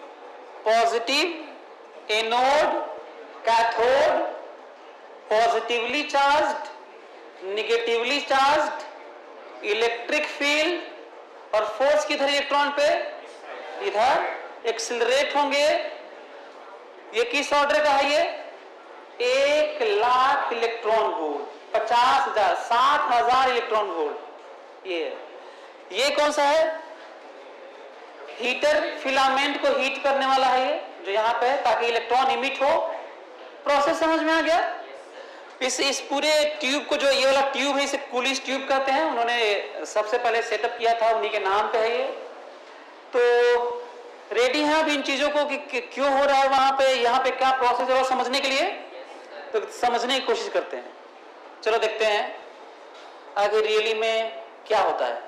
positive, anode, cathode, positively charged, negatively charged, electric field और फोर्स किधर इलेक्ट्रॉन पे, इधर एक्सिलरेट होंगे। ये किस ऑर्डर का है? ये एक लाख इलेक्ट्रॉन वोल्ट, पचास हजार, सात हजार इलेक्ट्रॉन वोल्ट। ये ये कौन सा है? हीटर, फिलामेंट को हीट करने वाला है ये, जो यहाँ पे है, ताकि इलेक्ट्रॉन इमिट हो। प्रोसेस समझ में आ गया? इस इस पूरे ट्यूब को, जो ये वाला ट्यूब है, इसे कूलिश ट्यूब कहते हैं। उन्होंने सबसे पहले सेटअप किया था, उन्हीं के नाम पे है ये। तो रेडी हैं अब इन चीजों को कि, कि क्यों हो रहा है वहां पे, यहाँ पे क्या प्रोसेस है, वो समझने के लिए तो समझने की कोशिश करते हैं। चलो देखते हैं आगे रियली में क्या होता है।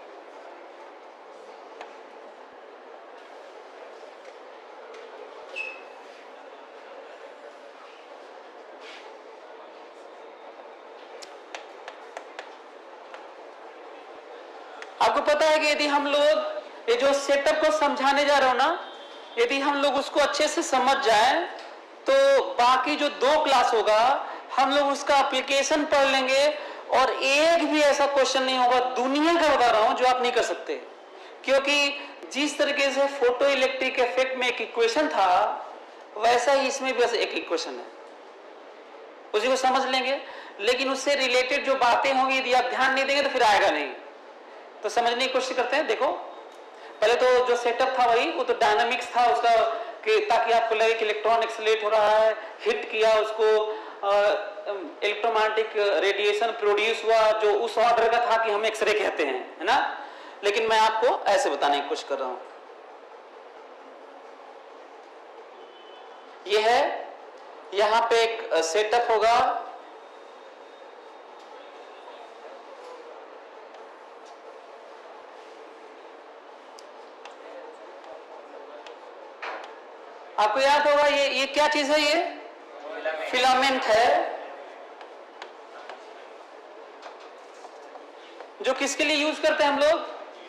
आपको पता है कि यदि हम लोग ये जो सेटअप को समझाने जा रहे हो ना, यदि हम लोग उसको अच्छे से समझ जाएं तो बाकी जो दो क्लास होगा हम लोग उसका एप्लीकेशन पढ़ लेंगे, और एक भी ऐसा क्वेश्चन नहीं होगा, दुनिया का बता रहा हूं, जो आप नहीं कर सकते। क्योंकि जिस तरीके से फोटो इलेक्ट्रिक इफेक्ट में एक इक्वेशन था, वैसा ही इसमें भी एक इक्वेशन है, उसी को समझ लेंगे। लेकिन उससे रिलेटेड जो बातें होंगी यदि आप ध्यान नहीं देंगे तो फिर आएगा नहीं। तो समझने की कोशिश करते हैं। देखो पहले तो जो सेटअप था वही, वो तो डायनामिक्स था उसका, कि ताकि आपको लगे कि इलेक्ट्रॉन एक्सीलरेट हो रहा है, हिट किया उसको, इलेक्ट्रोमैग्नेटिक रेडिएशन प्रोड्यूस हुआ, जो उस ऑर्डर का था कि हम एक्सरे कहते हैं, है ना। लेकिन मैं आपको ऐसे बताने की कोशिश कर रहा हूं। ये है, यहां पे एक सेटअप होगा, आपको याद होगा ये ये क्या चीज है? ये फिलामेंट है, जो किसके लिए यूज करते हैं हम लोग?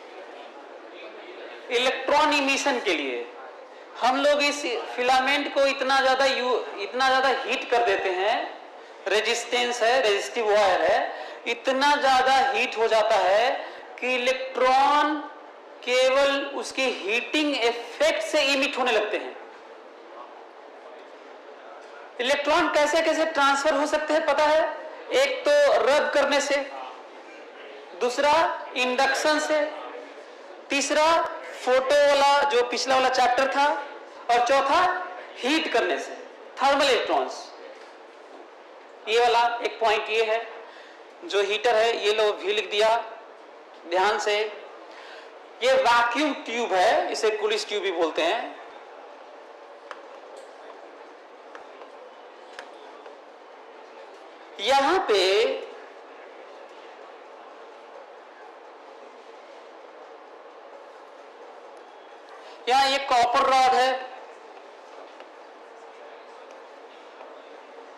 इलेक्ट्रॉन इमिशन के लिए। हम लोग इस फिलामेंट को इतना ज्यादा इतना ज्यादा हीट कर देते हैं, रेजिस्टेंस है, रेजिस्टिव वायर है, इतना ज्यादा हीट हो जाता है कि इलेक्ट्रॉन केवल उसकी हीटिंग इफेक्ट से इमिट होने लगते हैं। इलेक्ट्रॉन कैसे कैसे ट्रांसफर हो सकते हैं पता है? एक तो रब करने से, दूसरा इंडक्शन से, तीसरा फोटो वाला जो पिछला वाला चैप्टर था, और चौथा हीट करने से, थर्मल इलेक्ट्रॉन्स। ये वाला एक पॉइंट ये है, जो हीटर है, ये लो भी लिख दिया ध्यान से। ये वैक्यूम ट्यूब है, इसे कूलिश ट्यूब भी बोलते हैं। यहां पे यहां ये कॉपर रॉड है,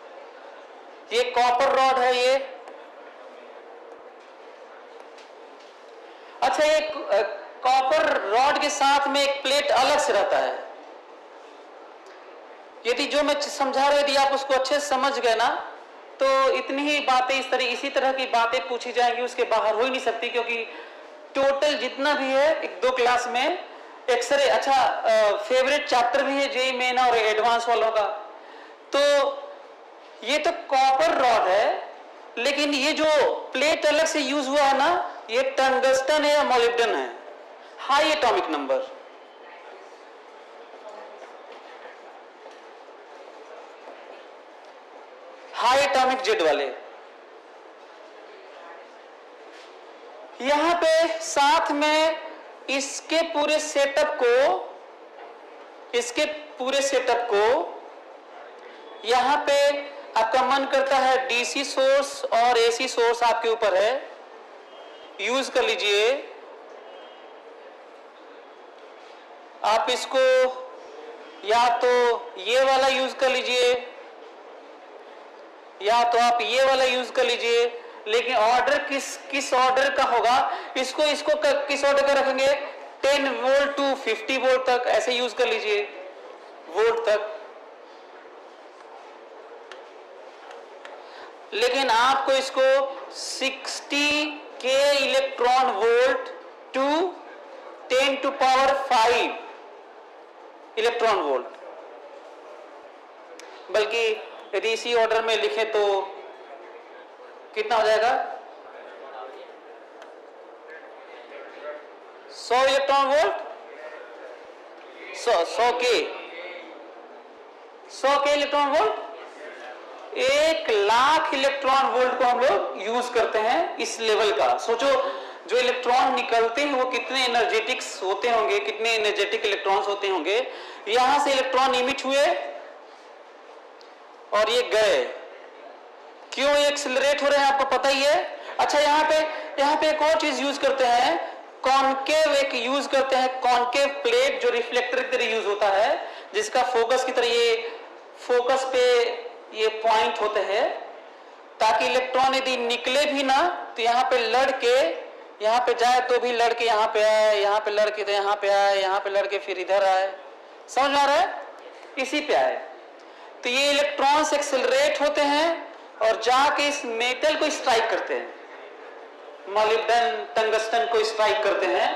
ये कॉपर रॉड है, ये के साथ में एक प्लेट अलग से रहता है। यदि जो मैं समझा रहा, यदि आप उसको अच्छे से समझ गए ना, तो इतनी ही बातें इस तरह इसी तरह की बातें पूछी जाएंगी, उसके बाहर हो ही नहीं सकती, क्योंकि टोटल जितना भी है एक दो क्लास में एक्सरे, अच्छा फेवरेट चैप्टर भी है जेई मेन और एडवांस वालों का। तो ये तो कॉपर रॉड है, लेकिन ये जो प्लेट अलग से यूज हुआ है ना, ये टंगस्टन है या मोलिब्डेन है, high atomic number. High atomic Z वाले। यहां पे साथ में इसके पूरे सेटअप को इसके पूरे सेटअप को यहां पे आपका मन करता है डीसी सोर्स और एसी सोर्स आपके ऊपर है, यूज कर लीजिए। आप इसको या तो ये वाला यूज कर लीजिए या तो आप ये वाला यूज कर लीजिए, लेकिन ऑर्डर किस किस ऑर्डर का होगा, इसको इसको किस ऑर्डर का रखेंगे, ten volt to fifty volt तक, ऐसे यूज कर लीजिए, वोल्ट तक। लेकिन आपको इसको सिक्सटी के electron volt to ten to power five electron volt, बल्कि यदि इसी ऑर्डर में लिखे तो कितना हो जाएगा, सौ इलेक्ट्रॉन वोल्ट, सौ सौ के सौ के इलेक्ट्रॉन वोल्ट, एक लाख इलेक्ट्रॉन वोल्ट को हम लोग यूज करते हैं इस लेवल का। सोचो जो इलेक्ट्रॉन निकलते हैं वो कितने एनर्जेटिक्स होते होंगे, कितने एनर्जेटिक इलेक्ट्रॉन्स होते होंगे। यहां से इलेक्ट्रॉन इमिट हुए और ये गए, क्यों ये एक्सेलरेट हो रहे हैं आपको पता ही है। अच्छा, यहाँ पे यहाँ पे एक और चीज यूज करते हैं, कॉनकेव एक यूज करते हैं, कॉनकेव प्लेट जो रिफ्लेक्टर की तरह यूज होता है, जिसका फोकस की तरह ये फोकस पे ये पॉइंट होते हैं, ताकि इलेक्ट्रॉन यदि निकले भी ना तो यहाँ पे लड़के यहाँ पे जाए तो भी लड़के यहाँ पे आए, यहाँ पे लड़के तो यहाँ पे आए, यहाँ पे लड़के फिर इधर आए, समझ में आ रहा है, इसी पे आए। तो ये इलेक्ट्रॉन्स एक्सेलरेट होते हैं और जाके इस मेटल को स्ट्राइक करते हैं, मॉलिब्डेन टंगस्टन को स्ट्राइक करते हैं।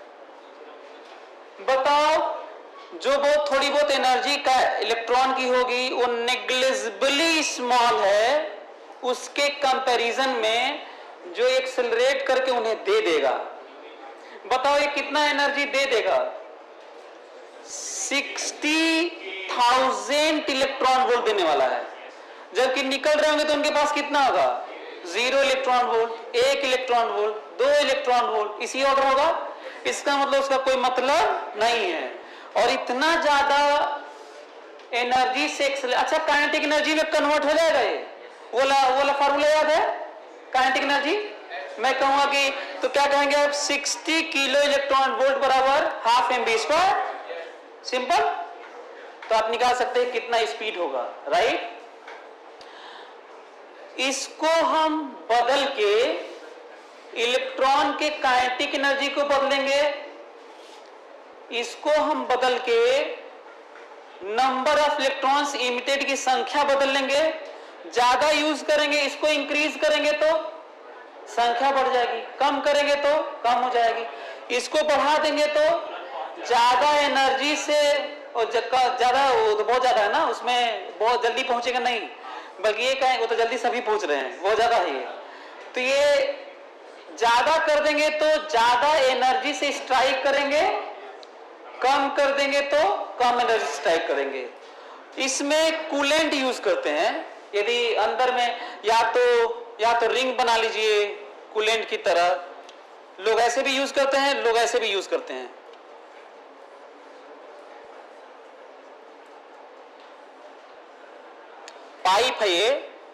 बताओ, जो बहुत थोड़ी बहुत एनर्जी का इलेक्ट्रॉन की होगी वो नेग्लिजिबली स्मॉल है उसके कंपैरिजन में जो एक्सेलरेट करके उन्हें दे देगा। बताओ ये कितना एनर्जी दे देगा, सिक्सटी थाउजेंड इलेक्ट्रॉन वोल्ट देने वाला है, जबकि निकल रहे होंगे तो उनके पास कितना होगा, जीरो इलेक्ट्रॉन वोल्ट, एक इलेक्ट्रॉन वोल्ट, दो इलेक्ट्रॉन वोल्ट, इसी ऑर्डर होगा। इसका मतलब उसका कोई मतलब नहीं है। और इतना ज्यादा एनर्जी से एक्सेलरेट, अच्छा काइनेटिक एनर्जी में कन्वर्ट हो जाएगा ये, वो वाला वो वाला फार्मूला याद है काइनेटिक एनर्जी। मैं कहूंगा कि तो क्या कहेंगे आप, सिक्सटी किलो इलेक्ट्रॉन वोल्ट बराबर half M V square, simple. तो आप निकाल सकते हैं कितना स्पीड होगा, राइट। इसको हम बदल के इलेक्ट्रॉन के काइनेटिक एनर्जी को बदलेंगे, इसको हम बदल के नंबर ऑफ इलेक्ट्रॉन्स इमिटेड की संख्या बदल लेंगे। ज्यादा यूज करेंगे, इसको इंक्रीज करेंगे तो संख्या बढ़ जाएगी, कम करेंगे तो कम हो जाएगी, इसको बढ़ा देंगे तो ज्यादा एनर्जी से, और ज्यादा वो तो बहुत ज्यादा है ना, उसमें बहुत जल्दी पहुंचेगा नहीं, बल्कि ये कहें वो तो जल्दी सभी पहुंच रहे हैं, बहुत ज्यादा है ये। तो ये ज्यादा कर देंगे तो ज्यादा एनर्जी से स्ट्राइक करेंगे, कम कर देंगे तो कम एनर्जी से स्ट्राइक करेंगे। इसमें कूलेंट यूज करते हैं, यदि अंदर में या तो या तो रिंग बना लीजिए कूलेंट की तरह, लोग ऐसे भी यूज करते हैं, लोग ऐसे भी यूज करते हैं। पाइप है ये,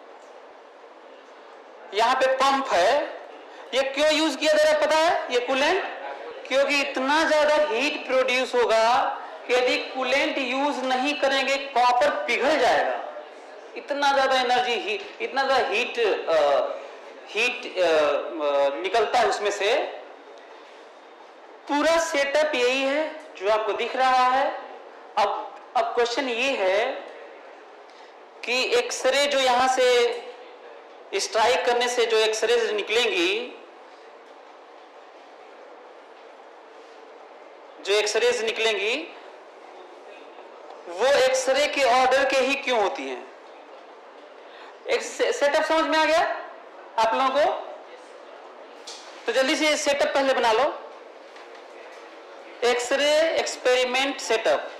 यहां पे पंप है, ये क्यों यूज किया जा रहा है पता है, ये कूलेंट, क्योंकि इतना ज्यादा हीट प्रोड्यूस होगा कि यदि कूलेंट यूज नहीं करेंगे कॉपर पिघल जाएगा। इतना ज्यादा एनर्जी हीट, इतना ज्यादा हीट आ, हीट आ, निकलता है उसमें से। पूरा सेटअप यही है जो आपको दिख रहा है। अब अब क्वेश्चन ये है कि एक्सरे जो यहां से स्ट्राइक करने से जो एक्सरे निकलेंगी, जो एक्सरेज निकलेंगी वो एक्सरे के ऑर्डर के ही क्यों होती हैं? एक सेटअप समझ में आ गया आप लोगों को? तो जल्दी से सेटअप पहले बना लो। X ray experiment setup.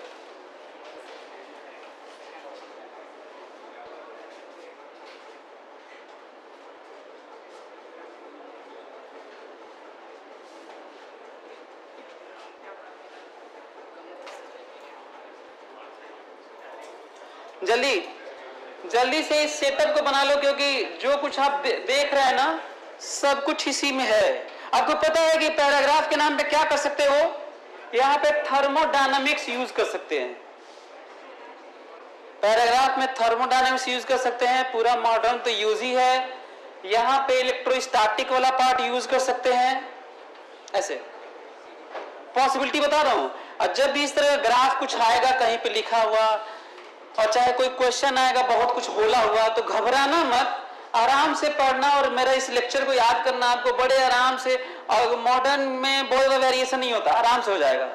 जल्दी जल्दी से इस सेटअप को बना लो, क्योंकि जो कुछ आप दे, देख रहे हैं ना सब कुछ इसी में है। आपको पता है कि पैराग्राफ के नाम पे क्या कर सकते हो? यहाँ पे थर्मोडायनामिक्स यूज कर सकते हैं। पैराग्राफ में थर्मोडायनामिक्स यूज कर सकते हैं, पूरा मॉडर्न तो यूज ही है। यहाँ पे इलेक्ट्रोस्टैटिक वाला पार्ट यूज कर सकते हैं। ऐसे पॉसिबिलिटी बता रहा हूं। और जब भी इस तरह का ग्राफ कुछ आएगा कहीं पे लिखा हुआ, और चाहे कोई क्वेश्चन आएगा बहुत कुछ बोला हुआ, तो घबराना मत, आराम से पढ़ना और मेरा इस लेक्चर को याद करना आपको बड़े आराम से। और मॉडर्न में बहुत ज्यादा वेरिएशन नहीं होता, आराम से हो जाएगा।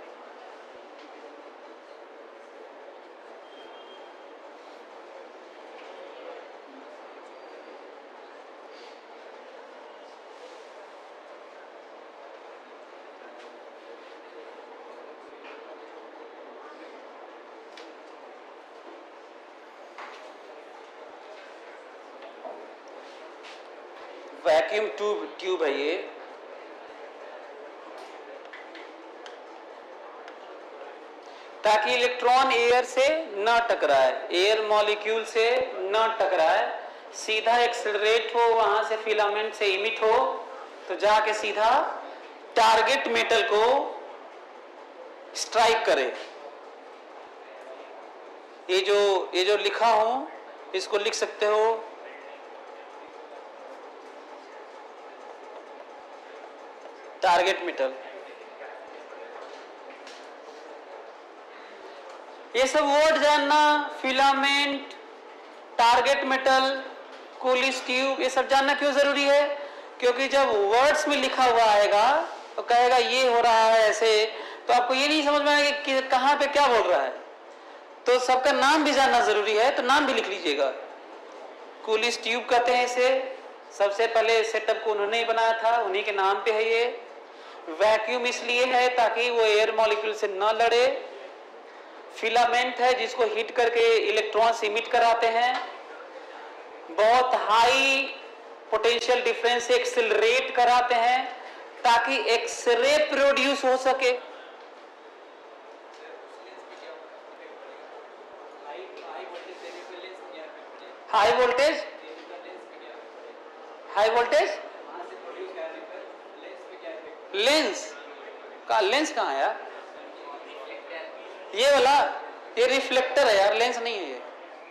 वैक्यूम ट्यूब ट्यूब है ये। ताकि इलेक्ट्रॉन एयर से न टकराए, एयर मॉलिक्यूल से न टकराए, सीधा एक्सेलरेट हो, वहां से फिलामेंट से इमिट हो, तो जाके सीधा टारगेट मेटल को स्ट्राइक करे। ये जो ये जो लिखा हो इसको लिख सकते हो टारगेट मेटल। ये सब वर्ड जानना, filament, target metal, Coolidge tube, ये सब जानना क्यों जरूरी है? क्योंकि जब वर्ड्स में लिखा हुआ आएगा तो कहेगा ये हो रहा है ऐसे, तो आपको ये नहीं समझ में आएगा कि कहां पे क्या बोल रहा है। तो सबका नाम भी जानना जरूरी है, तो नाम भी लिख लीजिएगा। कूलिस ट्यूब कहते हैं इसे, सबसे पहले सेटअप को उन्होंने ही बनाया था, उन्हीं के नाम पे है ये। वैक्यूम इसलिए है ताकि वो एयर मॉलिक्यूल से न लड़े। फिलामेंट है जिसको हीट करके इलेक्ट्रॉन्स इमिट कराते हैं। बहुत हाई पोटेंशियल डिफरेंस से एक्सेलरेट कराते हैं ताकि एक्सरे प्रोड्यूस हो सके। High voltage high voltage lens का लेंस कहाँ है यार? ये वाला ये रिफ्लेक्टर है यार, लेंस नहीं है ये।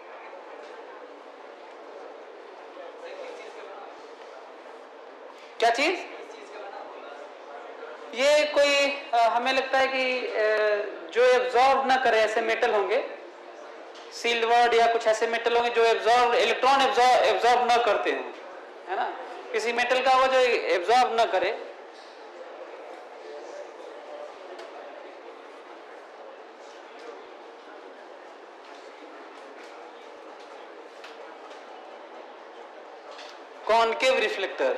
क्या चीज? ये कोई आ, हमें लगता है कि आ, जो एब्जॉर्ब ना करे ऐसे मेटल होंगे, सिल्वर या कुछ ऐसे मेटल होंगे जो एब्जॉर्ब इलेक्ट्रॉन एब्जॉर्ब एब्जॉर्ब ना करते हैं, है ना? किसी मेटल का वो जो एब्जॉर्ब ना करे। Concave reflector.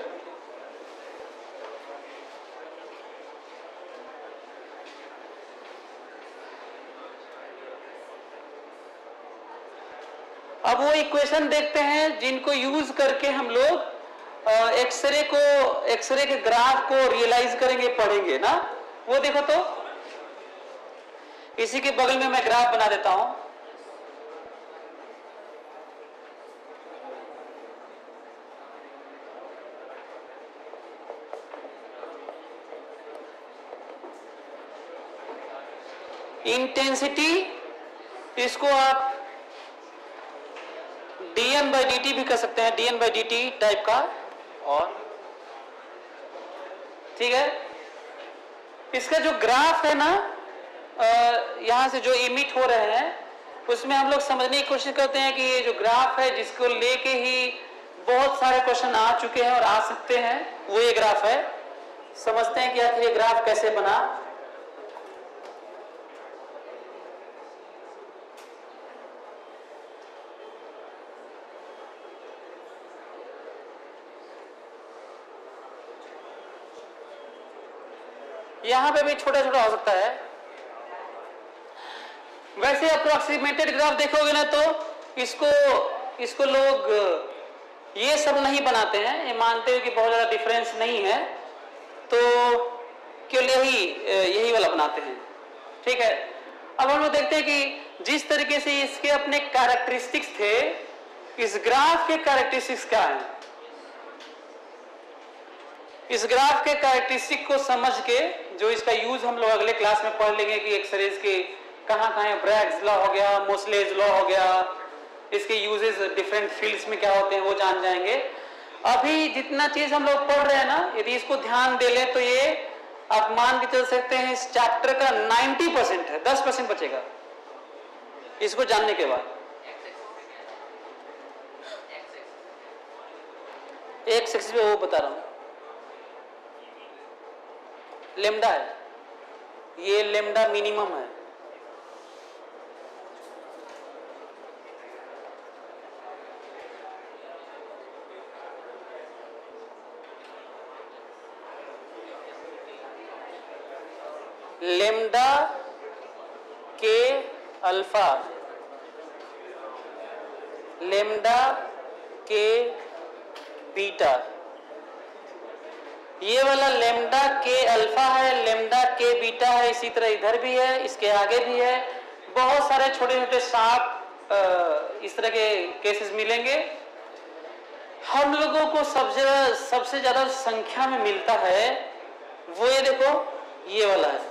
अब वो इक्वेशन देखते हैं जिनको यूज करके हम लोग एक्सरे को एक्सरे के ग्राफ को रियलाइज करेंगे, पढ़ेंगे ना। वो देखो तो इसी के बगल में मैं ग्राफ बना देता हूं। इंटेंसिटी, इसको आप dn बाई डी टी भी कर सकते हैं, dn by D T type का। और ठीक है, इसका जो ग्राफ है ना, यहाँ से जो इमिट हो रहे हैं उसमें हम लोग समझने की कोशिश करते हैं कि ये जो ग्राफ है जिसको लेके ही बहुत सारे क्वेश्चन आ चुके हैं और आ सकते हैं, वो ये ग्राफ है। समझते हैं कि आखिर ये ग्राफ कैसे बना। यहां पे भी छोटा छोटा हो सकता है। वैसे अप्रोक्सीमेटेड ग्राफ देखोगे ना तो इसको इसको लोग ये सब नहीं बनाते हैं, ये मानते हैं कि बहुत ज्यादा डिफरेंस नहीं है, तो केवल यही यही वाला बनाते हैं। ठीक है, अब हम लोग देखते हैं कि जिस तरीके से इसके अपने कैरेक्टरिस्टिक्स थे, इस ग्राफ के कैरेक्टरिस्टिक्स क्या है। इस ग्राफ के कैरेक्टरिस्टिक को समझ के, जो इसका यूज हम लोग अगले क्लास में पढ़ लेंगे कि एक्सरेज के कहाँ कहाँ है, ब्रैग्स लॉ हो गया, मोसलेज लॉ हो गया, इसके यूजेस डिफरेंट फील्ड्स में क्या होते हैं वो जान जाएंगे। अभी जितना चीज हम लोग पढ़ रहे हैं ना, यदि इसको ध्यान दे ले तो ये आप मान के चल सकते हैं इस चैप्टर का नब्बे परसेंट है, दस परसेंट बचेगा इसको जानने के बाद। एक सेक्स पे वो बता रहा हूं, लेमडा है, ये लेमडा मिनिमम है। लेमडा के अल्फा, लेमडा के बीटा, ये वाला लेमडा के अल्फा है, लेमडा के बीटा है, इसी तरह इधर भी है, इसके आगे भी है। बहुत सारे छोटे छोटे साफ इस तरह के केसेस मिलेंगे। हम लोगों को सबसे सबसे ज्यादा संख्या में मिलता है वो ये देखो, ये वाला है,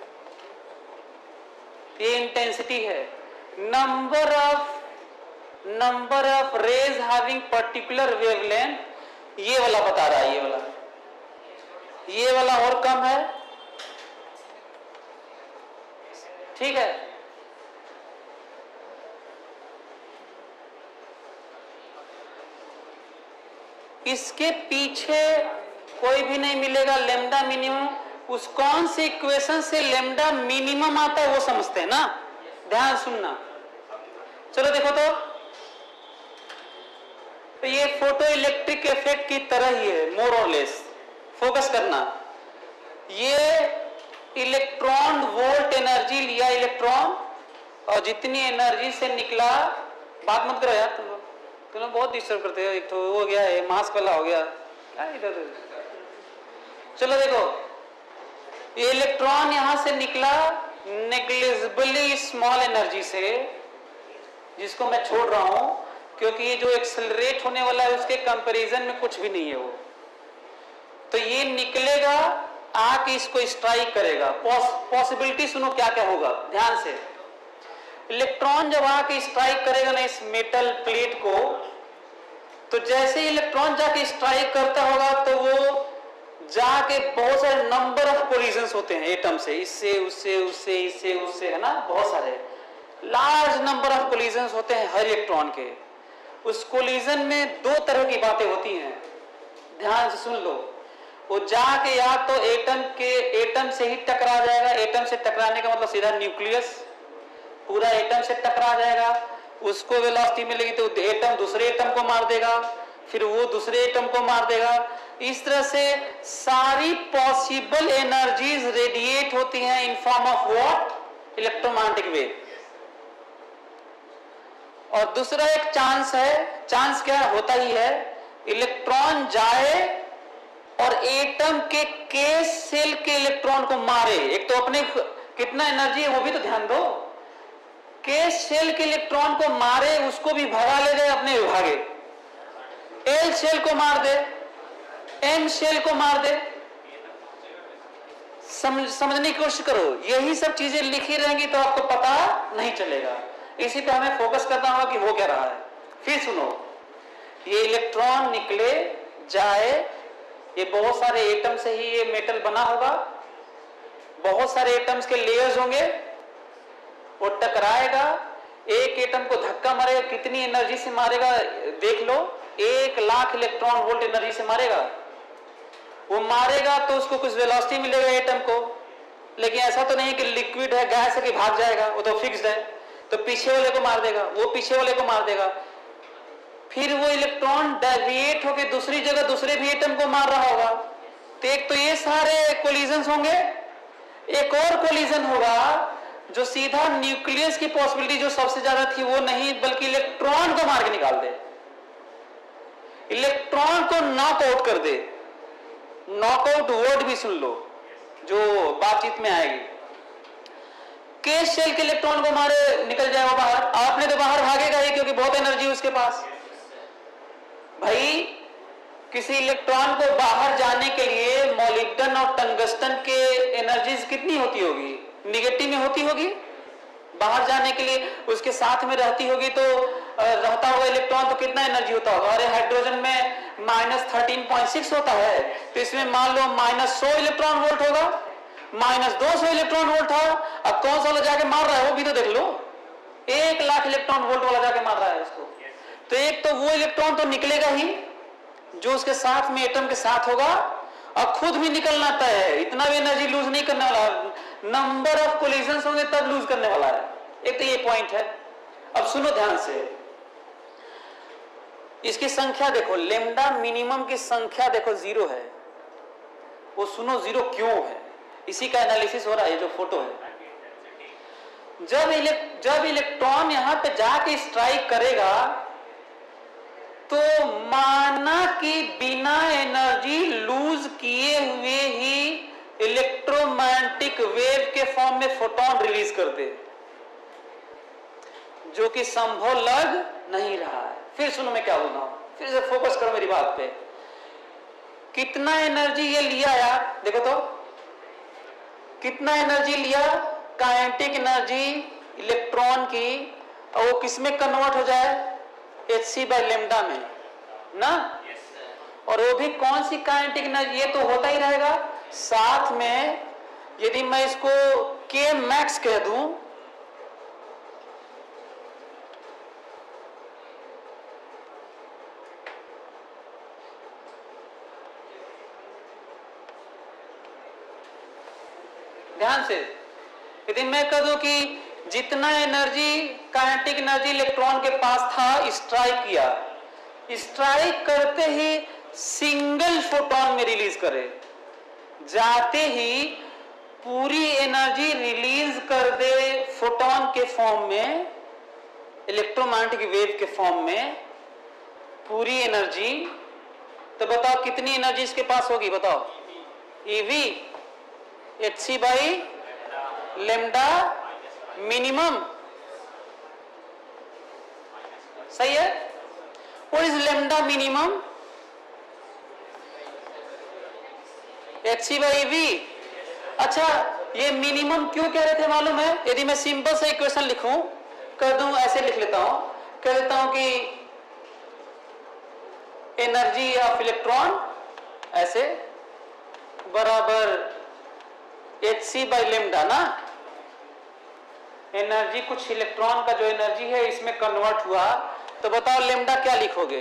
ये इंटेंसिटी है, number of number of rays having particular wavelength, ये वाला बता रहा है। ये वाला ये वाला और कम है, ठीक है। इसके पीछे कोई भी नहीं मिलेगा लेमडा मिनिमम। उस कौन सी इक्वेशन से लेमडा मिनिमम आता है वो समझते हैं ना, ध्यान सुनना। चलो देखो तो, तो ये फोटो इलेक्ट्रिक इफेक्ट की तरह ही है, मोर और लेस। फोकस करना, ये इलेक्ट्रॉन वोल्ट एनर्जी लिया इलेक्ट्रॉन, और जितनी एनर्जी से निकला, बात मत करो यार तुम लोग, तुम लोग बहुत डिस्टर्ब करते हो। एक तो वो हो गया है, मास्क वाला हो गया, क्या इधर। चलो देखो, ये इलेक्ट्रॉन यहां से निकला नेग्लिजिबली स्मॉल एनर्जी से, जिसको मैं छोड़ रहा हूं क्योंकि ये जो एक्सेलरेट होने वाला है उसके कंपैरिजन में कुछ भी नहीं है वो। तो ये निकलेगा, आके इसको स्ट्राइक करेगा। पॉसिबिलिटी सुनो क्या क्या होगा ध्यान से। इलेक्ट्रॉन जब आके स्ट्राइक करेगा ना इस मेटल प्लेट को, तो जैसे ही इलेक्ट्रॉन जाके स्ट्राइक करता होगा तो वो जाके बहुत सारे नंबर ऑफ कोलिजन्स होते हैं एटम से, इससे उससे उससे इससे उससे, है ना, बहुत सारे लार्ज नंबर ऑफ कोलिजन्स होते हैं हर इलेक्ट्रॉन के। उस कोलिजन में दो तरह की बातें होती हैं, ध्यान से सुन लो। वो जाके या तो एटम के एटम से ही टकरा जाएगा, एटम से टकराने का मतलब सीधा न्यूक्लियस, पूरा एटम से टकरा जाएगा, उसको वेलोसिटी मिलेगी तो एटम दूसरे एटम को मार देगा, फिर वो दूसरे एटम को मार देगा। इस तरह से सारी पॉसिबल एनर्जीज रेडिएट होती हैं in form of what, electromagnetic wave. और दूसरा एक चांस है, चांस क्या होता ही है, इलेक्ट्रॉन जाए और एटम के केस सेल के इलेक्ट्रॉन को मारे। एक तो अपने कितना एनर्जी है वो भी तो ध्यान दो, केस सेल के इलेक्ट्रॉन को मारे, उसको भी भगा ले गए अपने विभागे, एल सेल को मार दे, एम सेल को मार दे। समझ समझने की कोशिश करो, यही सब चीजें लिखी रहेंगी तो आपको पता नहीं चलेगा। इसी पे हमें फोकस करना होगा कि हो क्या रहा है। फिर सुनो, ये इलेक्ट्रॉन निकले जाए, ये बहुत सारे एटम से ही ये मेटल बना होगा, बहुत सारे एटम्स के लेयर्स होंगे, वो टकराएगा, एक एटम को धक्का मारेगा, कितनी एनर्जी से मारेगा देख लो, एक लाख इलेक्ट्रॉन वोल्ट एनर्जी से मारेगा। वो मारेगा तो उसको कुछ वेलोसिटी मिलेगा एटम को, लेकिन ऐसा तो नहीं कि लिक्विड है, गैस है कि भाग जाएगा, वो तो फिक्स्ड है। तो पीछे वाले को मार देगा, वो पीछे वाले को मार देगा, फिर वो इलेक्ट्रॉन डेविएट होकर दूसरी जगह दूसरे भी एटम को मार रहा होगा। तो एक तो ये सारे कोलिजन्स होंगे, एक और कोलिजन होगा जो सीधा न्यूक्लियस की पॉसिबिलिटी जो सबसे ज्यादा थी वो नहीं, बल्कि इलेक्ट्रॉन को मार के निकाल दे, इलेक्ट्रॉन को नॉकआउट कर दे। नॉकआउट वर्ड भी सुन लो जो बातचीत में आएगी। केस शेल के इलेक्ट्रॉन को मारे निकल जाए वो बाहर, आपने तो बाहर भागेगा ही क्योंकि बहुत एनर्जी उसके पास। भाई किसी इलेक्ट्रॉन को बाहर जाने के लिए मॉलिब्डेनम और टंगस्टन के एनर्जीज कितनी होती होगी? निगेटिव में होती होगी। बाहर जाने के लिए उसके साथ में रहती होगी तो रहता होगा इलेक्ट्रॉन, तो कितना एनर्जी होता होगा? अरे हाइड्रोजन में माइनस थर्टीन पॉइंट सिक्स होता है, तो इसमें मान लो माइनस सौ इलेक्ट्रॉन वोल्ट होगा, माइनस दो सौ इलेक्ट्रॉन वोल्ट था। अब कौन सा वाला जाके मार रहा है वो भी तो देख लो, एक लाख इलेक्ट्रॉन वोल्ट वाला जाके मार रहा है उसको। तो एक तो वो इलेक्ट्रॉन तो निकलेगा ही जो उसके साथ में एटम के साथ होगा, और खुद भी निकलना तय है, इतना भी एनर्जी लूज नहीं करने वाला, नंबर ऑफ कोलिजन्स होंगे तब लूज करने वाला है। एक तो ये पॉइंट है। अब सुनो ध्यान से, इसकी संख्या देखो, लेम्डा मिनिमम की संख्या देखो जीरो है। वो सुनो जीरो क्यों है, इसी का एनालिसिस हो रहा है। जो फोटो है, जब इलेक्ट जब इलेक्ट्रॉन यहां पे जाके स्ट्राइक करेगा तो माना कि बिना एनर्जी लूज किए हुए ही इलेक्ट्रोमैग्नेटिक वेव के फॉर्म में फोटोन रिलीज कर दे, जो कि संभव लग नहीं रहा है। फिर सुनो मैं क्या बोल रहा हूं, फिर से फोकस करो मेरी बात पे। कितना एनर्जी ये लिया यार, देखो तो कितना एनर्जी लिया, काइनेटिक एनर्जी इलेक्ट्रॉन की, और वो किसमें कन्वर्ट हो जाए? एच सी बाई लेमडा में ना। और वो भी कौन सी काइनेटिक एनर्जी? ये तो होता ही रहेगा, साथ में यदि मैं इसको के मैक्स कह दूं, ध्यान से, यदि मैं कह दूं कि जितना एनर्जी काइनेटिक एनर्जी इलेक्ट्रॉन के पास था, स्ट्राइक किया, स्ट्राइक करते ही सिंगल फोटोन में रिलीज करे, जाते ही पूरी एनर्जी रिलीज कर दे फोटोन के फॉर्म में, इलेक्ट्रोमैग्नेटिक वेव के फॉर्म में पूरी एनर्जी। तो बताओ कितनी एनर्जी इसके पास होगी? बताओ, E V H C by lambda minimum, सही है। What is lambda minimum? H C by V. अच्छा, ये मिनिमम क्यों कह रहे थे मालूम है? यदि मैं सिंपल सा इक्वेशन लिखूं, कर दूं, ऐसे लिख लेता हूं, कह देता हूं कि एनर्जी ऑफ इलेक्ट्रॉन ऐसे बराबर एच सी बाई लेमडा ना। एनर्जी कुछ इलेक्ट्रॉन का जो एनर्जी है इसमें कन्वर्ट हुआ, तो बताओ लेमडा क्या लिखोगे?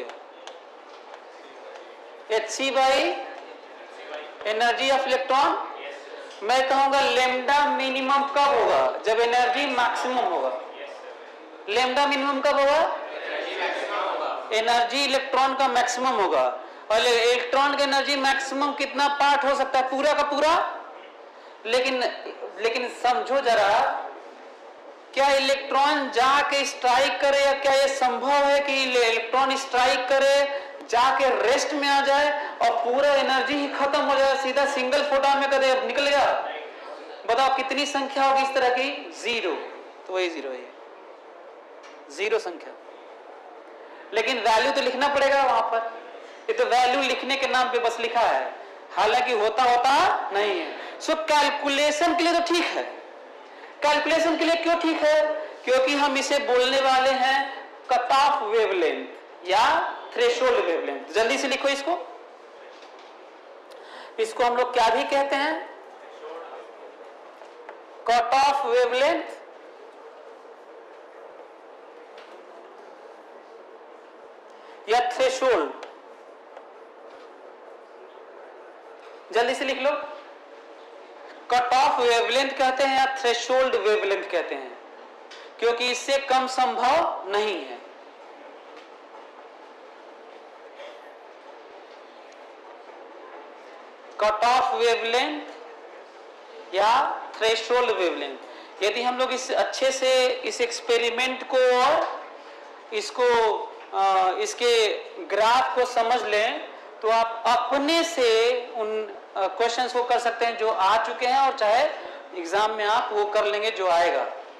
H C by energy of electron. मैं कहूंगा लेमडा मिनिमम कब होगा? जब एनर्जी मैक्सिमम होगा। लेमडा मिनिमम कब होगा? एनर्जी इलेक्ट्रॉन का मैक्सिमम होगा। और इलेक्ट्रॉन का एनर्जी मैक्सिमम कितना पार्ट हो सकता है? पूरा का पूरा। लेकिन लेकिन समझो जरा, क्या इलेक्ट्रॉन जाके स्ट्राइक करे, या क्या ये संभव है कि इलेक्ट्रॉन स्ट्राइक करे, जाके रेस्ट में आ जाए और पूरा एनर्जी ही खत्म हो जाए, सीधा सिंगल फोटोन में कदे निकल गया? बताओ कितनी संख्या होगी इस तरह की? जीरो। तो वही जीरो है, जीरो संख्या। लेकिन वैल्यू तो लिखना पड़ेगा वहां पर, ये तो वैल्यू लिखने के नाम पे बस लिखा है, हालांकि होता होता नहीं है। सो so, कैलकुलेशन के लिए तो ठीक है। कैलकुलेशन के लिए क्यों ठीक है? क्योंकि हम इसे बोलने वाले हैं कट ऑफ वेवलेंथ या थ्रेशोल्ड वेवलेंथ। जल्दी से लिखो इसको। इसको हम लोग क्या भी कहते हैं? कट ऑफ वेवलेंथ या थ्रेशोल्ड? जल्दी से लिख लो। कट ऑफ वेवलेंथ कहते हैं या थ्रेशोल्ड वेवलेंथ कहते हैं, क्योंकि इससे कम संभव नहीं है। कट ऑफ वेवलेंथ या थ्रेशोल्ड वेवलेंथ। यदि हम लोग इस अच्छे से इस एक्सपेरिमेंट को और इसको आ, इसके ग्राफ को समझ लें तो आप अपने से उन क्वेश्चंस को कर सकते हैं जो आ चुके हैं, और चाहे एग्जाम में आप वो कर लेंगे जो आएगा।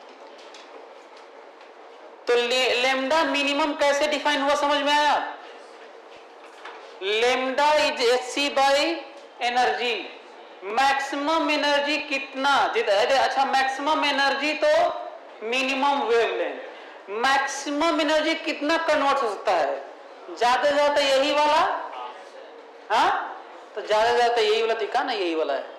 तो लेमडा मिनिमम कैसे डिफाइन हुआ समझ में आया? Lambda is H C by energy. Maximum energy कितना? अच्छा, मैक्सिमम एनर्जी तो मिनिमम वेवलेंथ। मैक्सिमम एनर्जी कितना कन्वर्ट हो सकता है? ज्यादा ज्यादा यही वाला, हाँ, तो ज्यादा ज्यादा यही वाला दिखा ना, यही वाला है।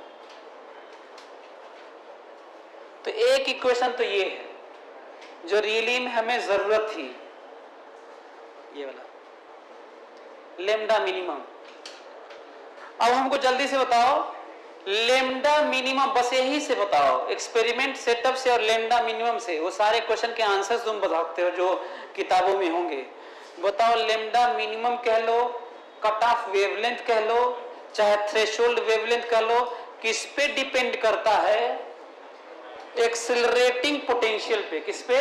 तो एक इक्वेशन तो ये है जो रियली में हमें जरूरत थी, ये वाला लेमडा मिनिमम। अब हमको जल्दी से बताओ लेमडा मिनिमम, बस यही से बताओ, एक्सपेरिमेंट सेटअप से और लेमडा मिनिमम से वो सारे क्वेश्चन के आंसर्स तुम बताते हो जो किताबों में होंगे। बताओ लेमडा मिनिमम कह लो, कट ऑफ वेवलेंथ कह लो, चाहे थ्रेशोल्ड वेवलेंथ कह लो, किस पे डिपेंड करता है? एक्सेलरेटिंग पोटेंशियल पे। किस पे?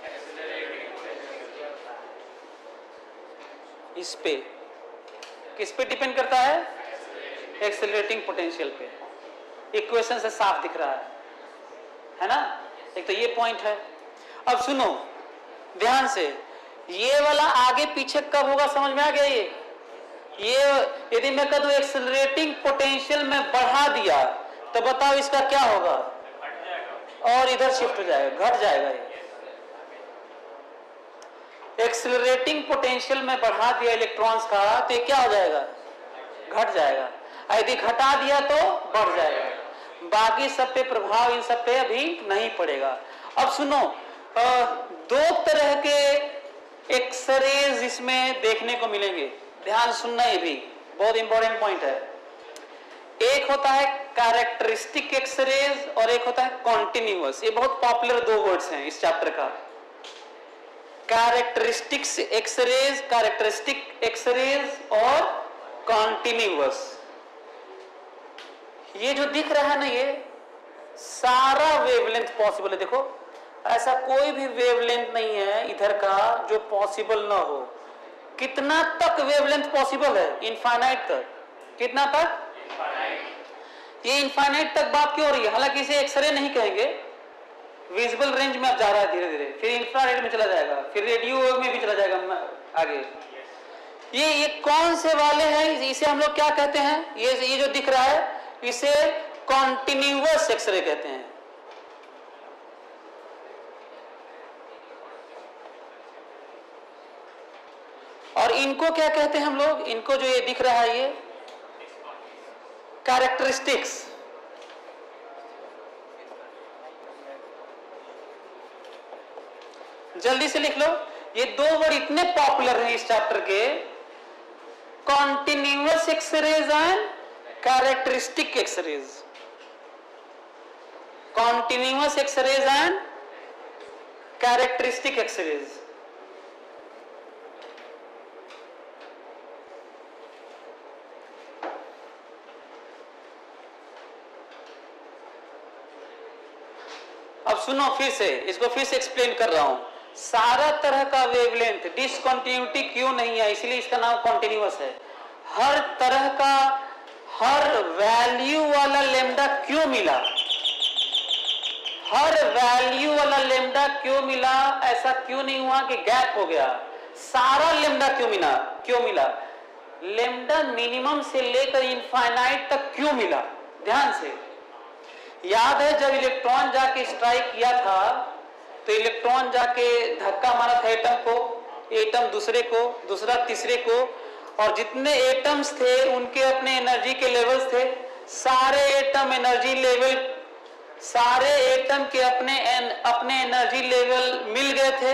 इस पे। किस पे डिपेंड करता है? एक्सेलरेटिंग पोटेंशियल पे। इक्वेशन से साफ दिख रहा है, है ना? एक तो ये पॉइंट है। अब सुनो ध्यान से, ये वाला आगे पीछे कब होगा समझ में आ गया? ये ये यदि मैं कह दूं एक्सेलरेटिंग पोटेंशियल में बढ़ा दिया तो बताओ इसका क्या होगा? और इधर शिफ्ट हो जाएगा, घट जाएगा। ये एक्सेलरेटिंग पोटेंशियल में बढ़ा दिया इलेक्ट्रॉन्स का तो ये क्या हो जाएगा? घट जाएगा। यदि घटा दिया तो बढ़ जाएगा। बाकी सब पे प्रभाव इन सब पे अभी नहीं पड़ेगा। अब सुनो, दो तरह के एक्सरेज इसमें देखने को मिलेंगे, ध्यान सुनना, ये भी बहुत इंपॉर्टेंट पॉइंट है। एक होता है कैरेक्टरिस्टिक एक्सरेज और एक होता है कॉन्टिन्यूअस। ये बहुत पॉपुलर दो वर्ड्स हैं इस चैप्टर का, कैरेक्टरिस्टिक्स एक्सरेज, कैरेक्टरिस्टिक एक्सरेज और कॉन्टिन्यूअस। ये जो दिख रहा है ना, ये सारा वेवलेंथ पॉसिबल है। देखो ऐसा कोई भी वेवलेंथ नहीं है इधर का जो पॉसिबल ना हो। कितना तक वेवलेंथ पॉसिबल है? इनफाइनाइट तक। कितना तक? इनफाइनाइट। ये इनफाइनाइट तक बात क्यों हो रही है? हालांकि इसे एक्सरे नहीं कहेंगे, विजिबल रेंज में अब जा रहा है धीरे धीरे, फिर इंफ्रारेड में चला जाएगा, फिर रेडियो में भी चला जाएगा आगे। ये ये कौन से वाले हैं? इसे हम लोग क्या कहते हैं? ये ये जो दिख रहा है इसे कॉन्टिन्यूअस एक्सरे कहते हैं। और इनको क्या कहते हैं हम लोग? इनको जो ये दिख रहा है ये कैरेक्टरिस्टिक्स। जल्दी से लिख लो, ये दो वर्ड इतने पॉपुलर हैं इस चैप्टर के, continuous x-rays and characteristic x-rays. Continuous x-rays and characteristic x-rays. अब सुनो फिर से, इसको फिर से एक्सप्लेन कर रहा हूं। सारा तरह का वेवलेंथ डिसकंटिन्यूटी क्यों नहीं है, इसलिए इसका नाम कॉन्टिन्यूअस है। हर तरह का हर वैल्यू वाला लेमडा क्यों मिला? हर वैल्यू वाला लेमडा क्यों मिला? ऐसा क्यों नहीं हुआ कि गैप हो गया? सारा लेमडा क्यों मिला? क्यों मिला? लेमडा मिनिमम से लेकर इनफाइनाइट तक क्यों मिला? ध्यान से याद है, जब इलेक्ट्रॉन जाके स्ट्राइक किया था तो इलेक्ट्रॉन जाके धक्का मारा था एटम को, एटम दूसरे को, दूसरा तीसरे को, और जितने एटम्स थे उनके अपने एनर्जी के लेवल्स थे। सारे एटम एनर्जी लेवल सारे एटम के अपने एन, अपने एनर्जी लेवल मिल गए थे,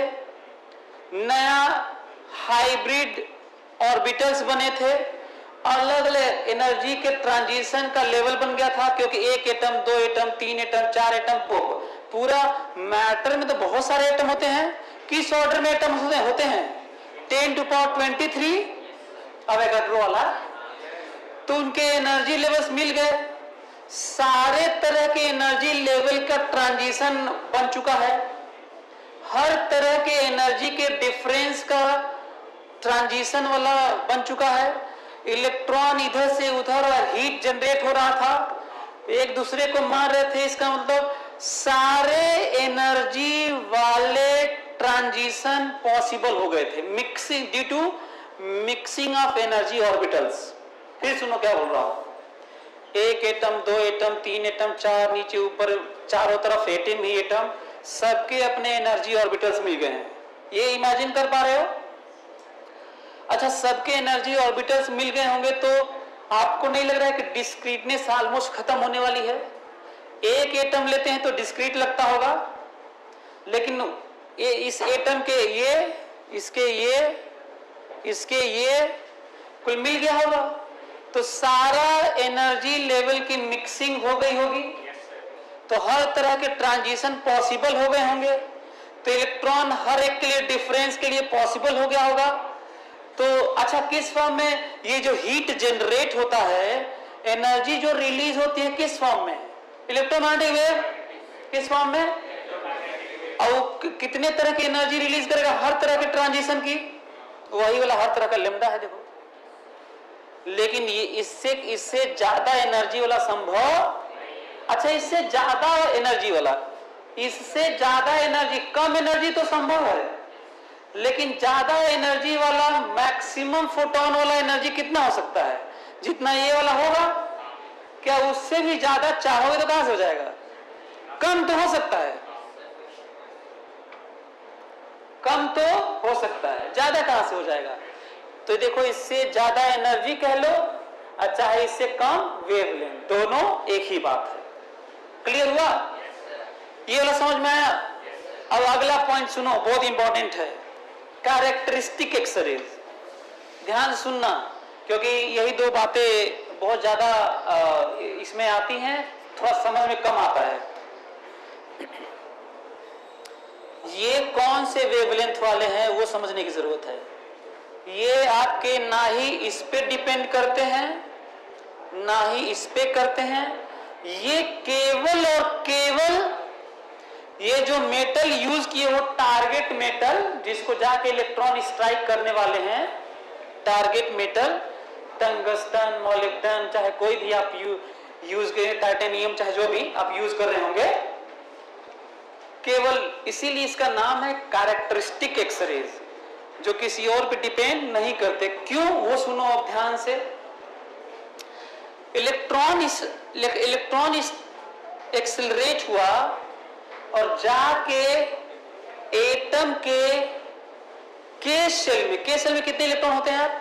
नया हाइब्रिड ऑर्बिटल्स बने थे, अलग अलग एनर्जी के ट्रांजिशन का लेवल बन गया था, क्योंकि एक एटम, दो एटम, तीन एटम, चार एटम, पूरा मैटर में तो बहुत सारे एटम होते हैं। किस ऑर्डर में एटम होते हैं? Ten to power twenty three Avogadro वाला। तो उनके एनर्जी लेवल्स मिल गए, सारे तरह के एनर्जी लेवल का ट्रांजिशन बन चुका है, हर तरह के एनर्जी के डिफरेंस का ट्रांजिशन वाला बन चुका है। इलेक्ट्रॉन इधर से उधर हीट जनरेट हो रहा था, एक दूसरे को मार रहे थे। इसका मतलब सारे एनर्जी वाले ट्रांजिशन पॉसिबल हो गए थे, mixing due to mixing of energy orbitals. फिर सुनो क्या बोल रहा हूं, एक एटम, दो एटम, तीन एटम, चार, नीचे ऊपर चारों तरफ एटम ही एटम, सबके अपने एनर्जी ऑर्बिटल्स मिल गए हैं। ये इमेजिन कर पा रहे हो? अच्छा, सबके एनर्जी ऑर्बिटल्स मिल गए होंगे तो आपको नहीं लग रहा है कि डिस्क्रीटनेस ऑलमोस्ट खत्म होने वाली है? एक एटम लेते हैं तो डिस्क्रीट लगता होगा, लेकिन ये इस एटम के ये, इसके ये, इसके ये कुल मिल गया होगा, तो सारा एनर्जी लेवल की मिक्सिंग हो गई होगी, तो हर तरह के ट्रांजिशन पॉसिबल हो गए होंगे, तो इलेक्ट्रॉन हर एक के लिए डिफरेंस के लिए पॉसिबल हो गया होगा। तो अच्छा, किस फॉर्म में ये जो हीट जनरेट होता है, एनर्जी जो रिलीज होती है किस फॉर्म में? Electromagnetic wave. किस फॉर्म में? और कितने तरह की एनर्जी रिलीज करेगा? हर तरह के ट्रांजिशन की, वही वाला हर तरह का लैम्डा है देखो। लेकिन ये इससे इससे ज्यादा एनर्जी वाला संभव, अच्छा इससे ज्यादा एनर्जी वाला, इससे ज्यादा एनर्जी, कम एनर्जी तो संभव है, लेकिन ज्यादा एनर्जी वाला मैक्सिमम फोटोन वाला एनर्जी कितना हो सकता है? जितना ये वाला होगा। क्या उससे भी ज्यादा चाहोगे तो कहां से हो जाएगा? कम तो हो सकता है, कम तो हो सकता है, ज्यादा कहां से हो जाएगा? तो देखो, इससे ज्यादा एनर्जी कह लो, अच्छा है इससे कम वेवलेंथ, दोनों एक ही बात है। क्लियर हुआ? ये वाला समझ में आया? अब अगला पॉइंट सुनो, बहुत इंपॉर्टेंट है, कैरेक्टरिस्टिक एक्सरेज। ध्यान सुनना, क्योंकि यही दो बातें बहुत ज्यादा इसमें आती हैं, थोड़ा समझ में कम आता है। ये कौन से वेवलेंथ वाले हैं वो समझने की जरूरत है। ये आपके ना ही इस पे डिपेंड करते हैं, ना ही इस पे करते हैं। ये केवल और केवल ये जो मेटल यूज किए वो टारगेट मेटल, जिसको जाके इलेक्ट्रॉन स्ट्राइक करने वाले हैं, टारगेट मेटल, टंगस्टन, मोलिब्डेनम, चाहे कोई भी आप यू, यूज करें, टाइटेनियम, चाहे जो भी आप यूज कर रहे होंगे, केवल इसीलिए इसका नाम है कैरेक्टरिस्टिक एक्सरेज, जो किसी और पे डिपेंड नहीं करते। क्यों? वो सुनो अब ध्यान से। इलेक्ट्रॉन इस इलेक्ट्रॉन इस एक्सेलरेट हुआ और जाके एटम के के शेल में, के शेल में कितने इलेक्ट्रॉन होते हैं?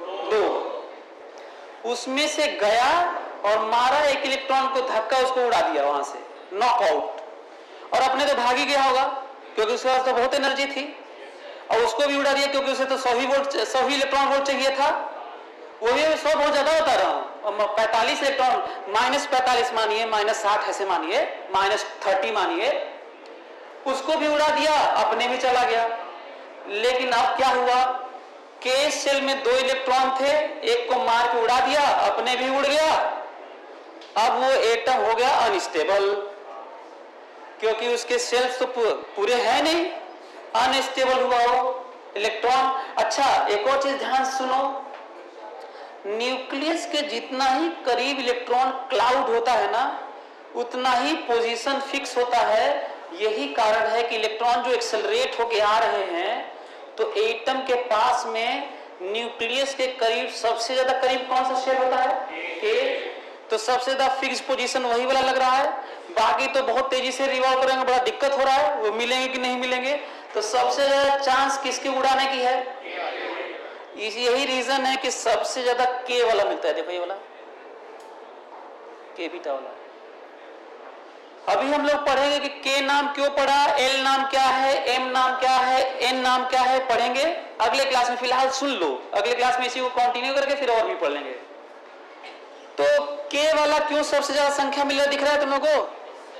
दो। उसमें से गया और मारा एक इलेक्ट्रॉन को धक्का, उसको उड़ा दिया वहां से, नॉकआउट, और अपने तो भाग ही गया होगा क्योंकि उसके पास तो बहुत एनर्जी थी, और उसको भी उड़ा दिया क्योंकि उसे तो सौ ही वोल्ट, सौ ही इलेक्ट्रॉन वोल्ट चाहिए था। वो भी सौ बहुत ज्यादा बता रहा हूँ, और पैंतालीस इलेक्ट्रॉन, माइनस पैंतालीस मानिए, माइनस साठ ऐसे मानिए, माइनस थर्टी मानिए, उसको भी उड़ा दिया, अपने भी चला गया। लेकिन अब क्या हुआ? के शेल में दो इलेक्ट्रॉन थे, एक को मार के उड़ा दिया, अपने भी उड़ गया। अब वो एटम हो गया अनस्टेबल, क्योंकि उसके शेल्स तो पूरे हैं नहीं, अनस्टेबल हुआ वो इलेक्ट्रॉन। अच्छा, एक और चीज ध्यान सुनो, न्यूक्लियस के जितना ही करीब इलेक्ट्रॉन क्लाउड होता है ना, उतना ही पोजीशन फिक्स होता है। यही कारण है कि इलेक्ट्रॉन जो एक्सेलरेट होके आ रहे हैं, तो एटम के पास में न्यूक्लियस के करीब, सबसे ज्यादा करीब कौन सा शेल होता है? के। तो सबसे ज्यादा फिक्स पोजीशन वही वाला लग रहा है। बाकी तो बहुत तेजी से रिवॉल्व करेंगे, बड़ा दिक्कत हो रहा है, वो मिलेंगे कि नहीं मिलेंगे। तो सबसे ज्यादा चांस किसके उड़ाने की है? इस यही रीजन है कि सबसे ज्यादा के वाला मिलता है। देखो ये वाला के बीटा वाला, अभी हम लोग पढ़ेंगे कि के नाम क्यों पढ़ा, एल नाम क्या है, एम नाम क्या है, एन नाम क्या है, पढ़ेंगे अगले क्लास में। फिलहाल सुन लो, अगले क्लास में इसी को कंटिन्यू करके फिर और भी पढ़ लेंगे। तो के वाला क्यों सबसे ज्यादा संख्या मिल रहा दिख रहा है तुम लोगों को,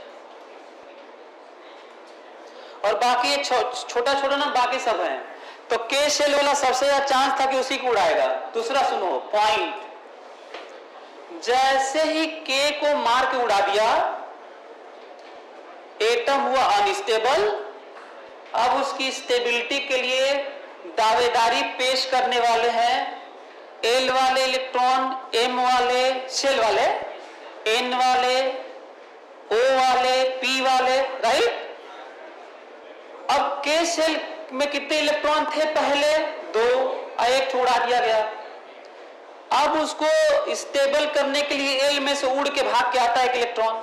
और बाकी ये छोटा छोटा ना बाकी सब हैं। तो के शेल वाला सबसे ज्यादा चांस था कि उसी को उड़ाएगा। दूसरा सुनो पॉइंट, जैसे ही के को मार के उड़ा दिया एटम हुआ अनस्टेबल। अब उसकी स्टेबिलिटी के लिए दावेदारी पेश करने वाले हैं एल वाले इलेक्ट्रॉन, एम वाले शेल वाले, एन वाले, ओ वाले, पी वाले, राइट। अब के शेल में कितने इलेक्ट्रॉन थे पहले? दो, एक उड़ा दिया गया। अब उसको स्टेबल करने के लिए एल में से उड़ के भाग के आता है एक इलेक्ट्रॉन।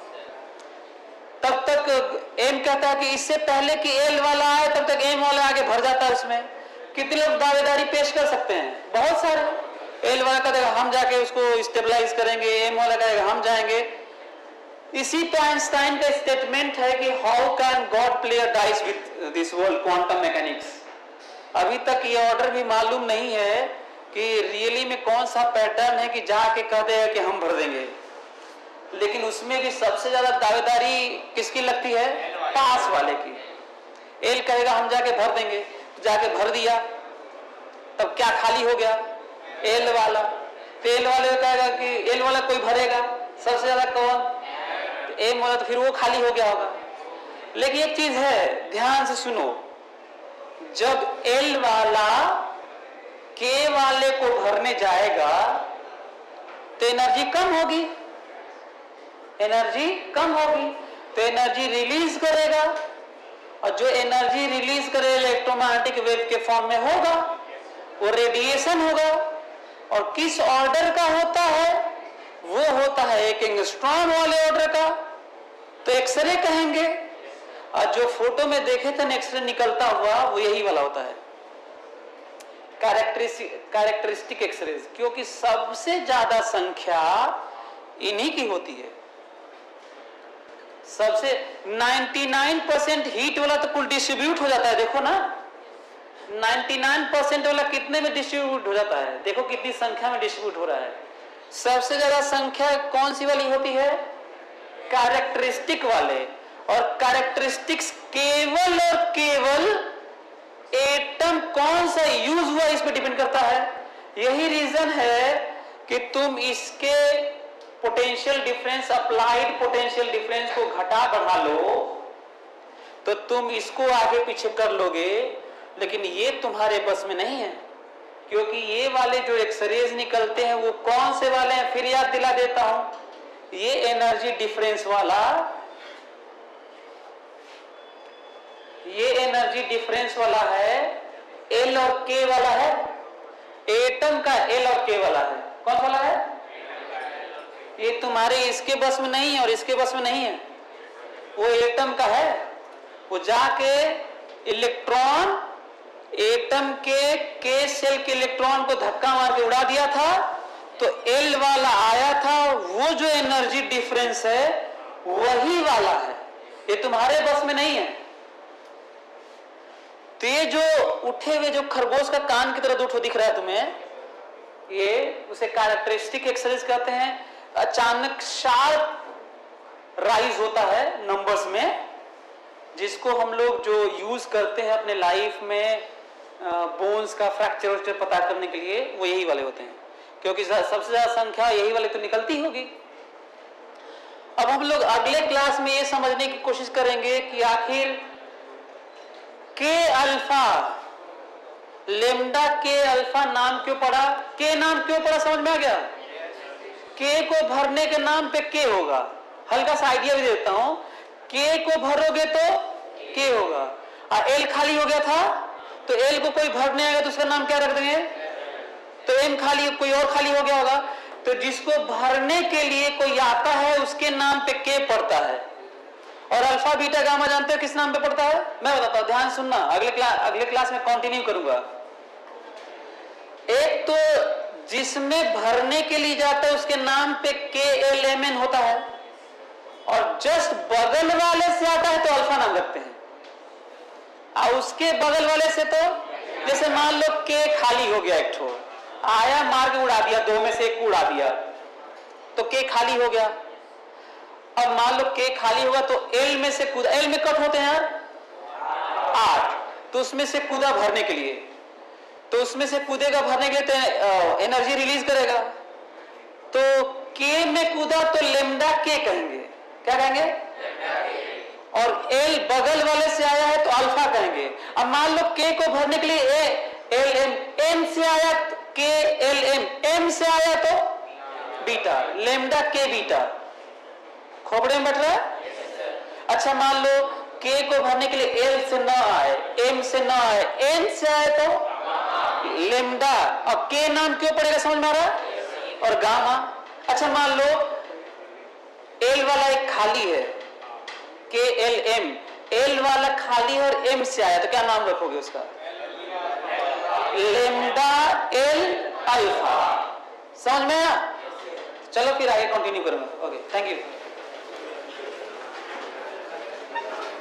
तब तक एम कहता है कि इससे पहले कि एल वाला आए तब तक एम वाला आगे भर जाता है। उसमें कितने लोग दावेदारी पेश कर सकते हैं? बहुत सारे। एल वाला कहेगा हम जाके उसको स्टेबलाइज करेंगे, एम वाला कहेगा हम जाएंगे। इसी पे आइंस्टाइन का स्टेटमेंट है कि how can God play a dice with this world quantum mechanics. अभी तक ये ऑर्डर भी मालूम नहीं है कि रियली में कौन सा पैटर्न है कि जाके कह देगा कि हम भर देंगे, लेकिन उसमें भी सबसे ज्यादा दावेदारी किसकी लगती है? पास वाले की। एल कहेगा हम जाके भर देंगे, जाके भर दिया, तब क्या खाली हो गया? एल वाला। तो एल वाले कहेगा कि एल वाला कोई भरेगा, सबसे ज्यादा कौन? एम वाला, तो फिर वो खाली हो गया होगा। लेकिन एक चीज है, ध्यान से सुनो, जब एल वाला के वाले को भरने जाएगा तो एनर्जी कम होगी, एनर्जी कम होगी तो एनर्जी रिलीज करेगा, और जो एनर्जी रिलीज करे इलेक्ट्रोमैग्नेटिक वेव के फॉर्म में होगा, वो रेडिएशन होगा। और किस ऑर्डर का होता है? वो होता है एक एंगस्ट्रॉम वाले ऑर्डर का, तो एक्सरे कहेंगे। और जो फोटो में देखे थे एक्सरे निकलता हुआ वो यही वाला होता है, कैरेक्टरिस्टिक कैरेक्टरिस्टिक एक्सरेज, क्योंकि सबसे ज्यादा संख्या इन्हीं की होती है। सबसे निन्यानवे परसेंट हीट वाला तो कुल डिस्ट्रीब्यूट हो जाता है, देखो ना, निन्यानवे परसेंट वाला कितने में डिस्ट्रीब्यूट हो जाता है? देखो कितनी संख्या में डिस्ट्रीब्यूट हो रहा है। सबसे ज्यादा संख्या कौन सी वाली होती है? कैरेक्टरिस्टिक वाले। और कैरेक्टरिस्टिक्स केवल और केवल एटम कौन सा यूज हुआ इस पे डिपेंड करता है। यही रीजन है कि तुम इसके potential difference, applied potential difference को घटा बढ़ा लो तो तुम इसको आगे पीछे कर लोगे, लेकिन ये तुम्हारे बस में नहीं है, क्योंकि ये वाले जो एक्सरेज निकलते हैं वो कौन से वाले हैं? फिर याद दिला देता हूं, ये एनर्जी डिफरेंस वाला, ये एनर्जी डिफरेंस वाला है, एल और के वाला है। एटम का एल और के वाला है, कौन वाला है? ये तुम्हारे इसके बस में नहीं है और इसके बस में नहीं है, वो एटम का है। वो जाके इलेक्ट्रॉन, एटम के के शेल के इलेक्ट्रॉन को धक्का मार के उड़ा दिया था, तो एल वाला आया था। वो जो एनर्जी डिफरेंस है वही वाला है, ये तुम्हारे बस में नहीं है। तो ये जो उठे हुए जो खरगोश का कान की तरह दो ठो दिख रहा है तुम्हें, ये उसे कैरेक्टरिस्टिक एक्सरेज कहते हैं। अचानक शार्प राइज होता है नंबर्स में, जिसको हम लोग जो यूज करते हैं अपने लाइफ में बोन्स का फ्रैक्चर पता करने के लिए, वो यही वाले होते हैं, क्योंकि सबसे ज्यादा संख्या यही वाले तो निकलती होगी। अब हम लोग अगले क्लास में ये समझने की कोशिश करेंगे कि आखिर के अल्फा, लेमडा के अल्फा नाम क्यों पड़ा, के नाम क्यों पड़ा, समझ में आ गया? के को भरने के नाम पे के होगा। हल्का सा आइडिया भी देता हूं, के को भरोगे तो के होगा, और एल खाली हो गया था तो एल को कोई भरने आएगा तो उसका नाम क्या रख देंगे? तो एम खाली, कोई और खाली हो गया होगा, तो जिसको भरने के लिए कोई आता है उसके नाम पे के पड़ता है। और अल्फा बीटा गामा जानते हो किस नाम पे पड़ता है? मैं बताता हूं, ध्यान सुनना, अगले क्लास अगले क्लास में कंटिन्यू करूंगा। एक तो जिसमें भरने के लिए जाता है उसके नाम पे के एल एम एन होता है, और जस्ट बगल वाले से आता है तो अल्फा नाम रखते हैं, और उसके बगल वाले से तो, जैसे मान लो के खाली हो गया, एक ठो आया मार के उड़ा दिया, दो में से एक उड़ा दिया तो के खाली हो गया। अब मान लो के खाली होगा तो एल में से कूदा, एल में कट होते हैं यार आठ, तो उसमें से कूदा भरने के लिए, तो उसमें से कूदेगा भरने के लिए तो एनर्जी रिलीज करेगा, तो के में कूदा तो लेमडा के कहेंगे, क्या कहेंगे, और एल बगल वाले से आया है तो अल्फा कहेंगे। अब मान लो के को भरने के लिए ए एल एम, एम से आया तो के एल एम, एम से आया तो बीटा, लेमडा के बीटा, खोपड़े में बैठ रहा है। अच्छा मान लो के को भरने के लिए एल से ना आए, एम से ना आए, एन से आए तो लेमडा, और के नाम क्यों पड़ेगा समझ में आ रहा है, और गामा। अच्छा मान लो एल वाला एक खाली है, के एल एम, एल वाला खाली और एम से आया तो क्या नाम रखोगे उसका, लेमडा एल अल्फा। समझ में आया? चलो फिर आगे कंटिन्यू करूंगा। Okay, thank you.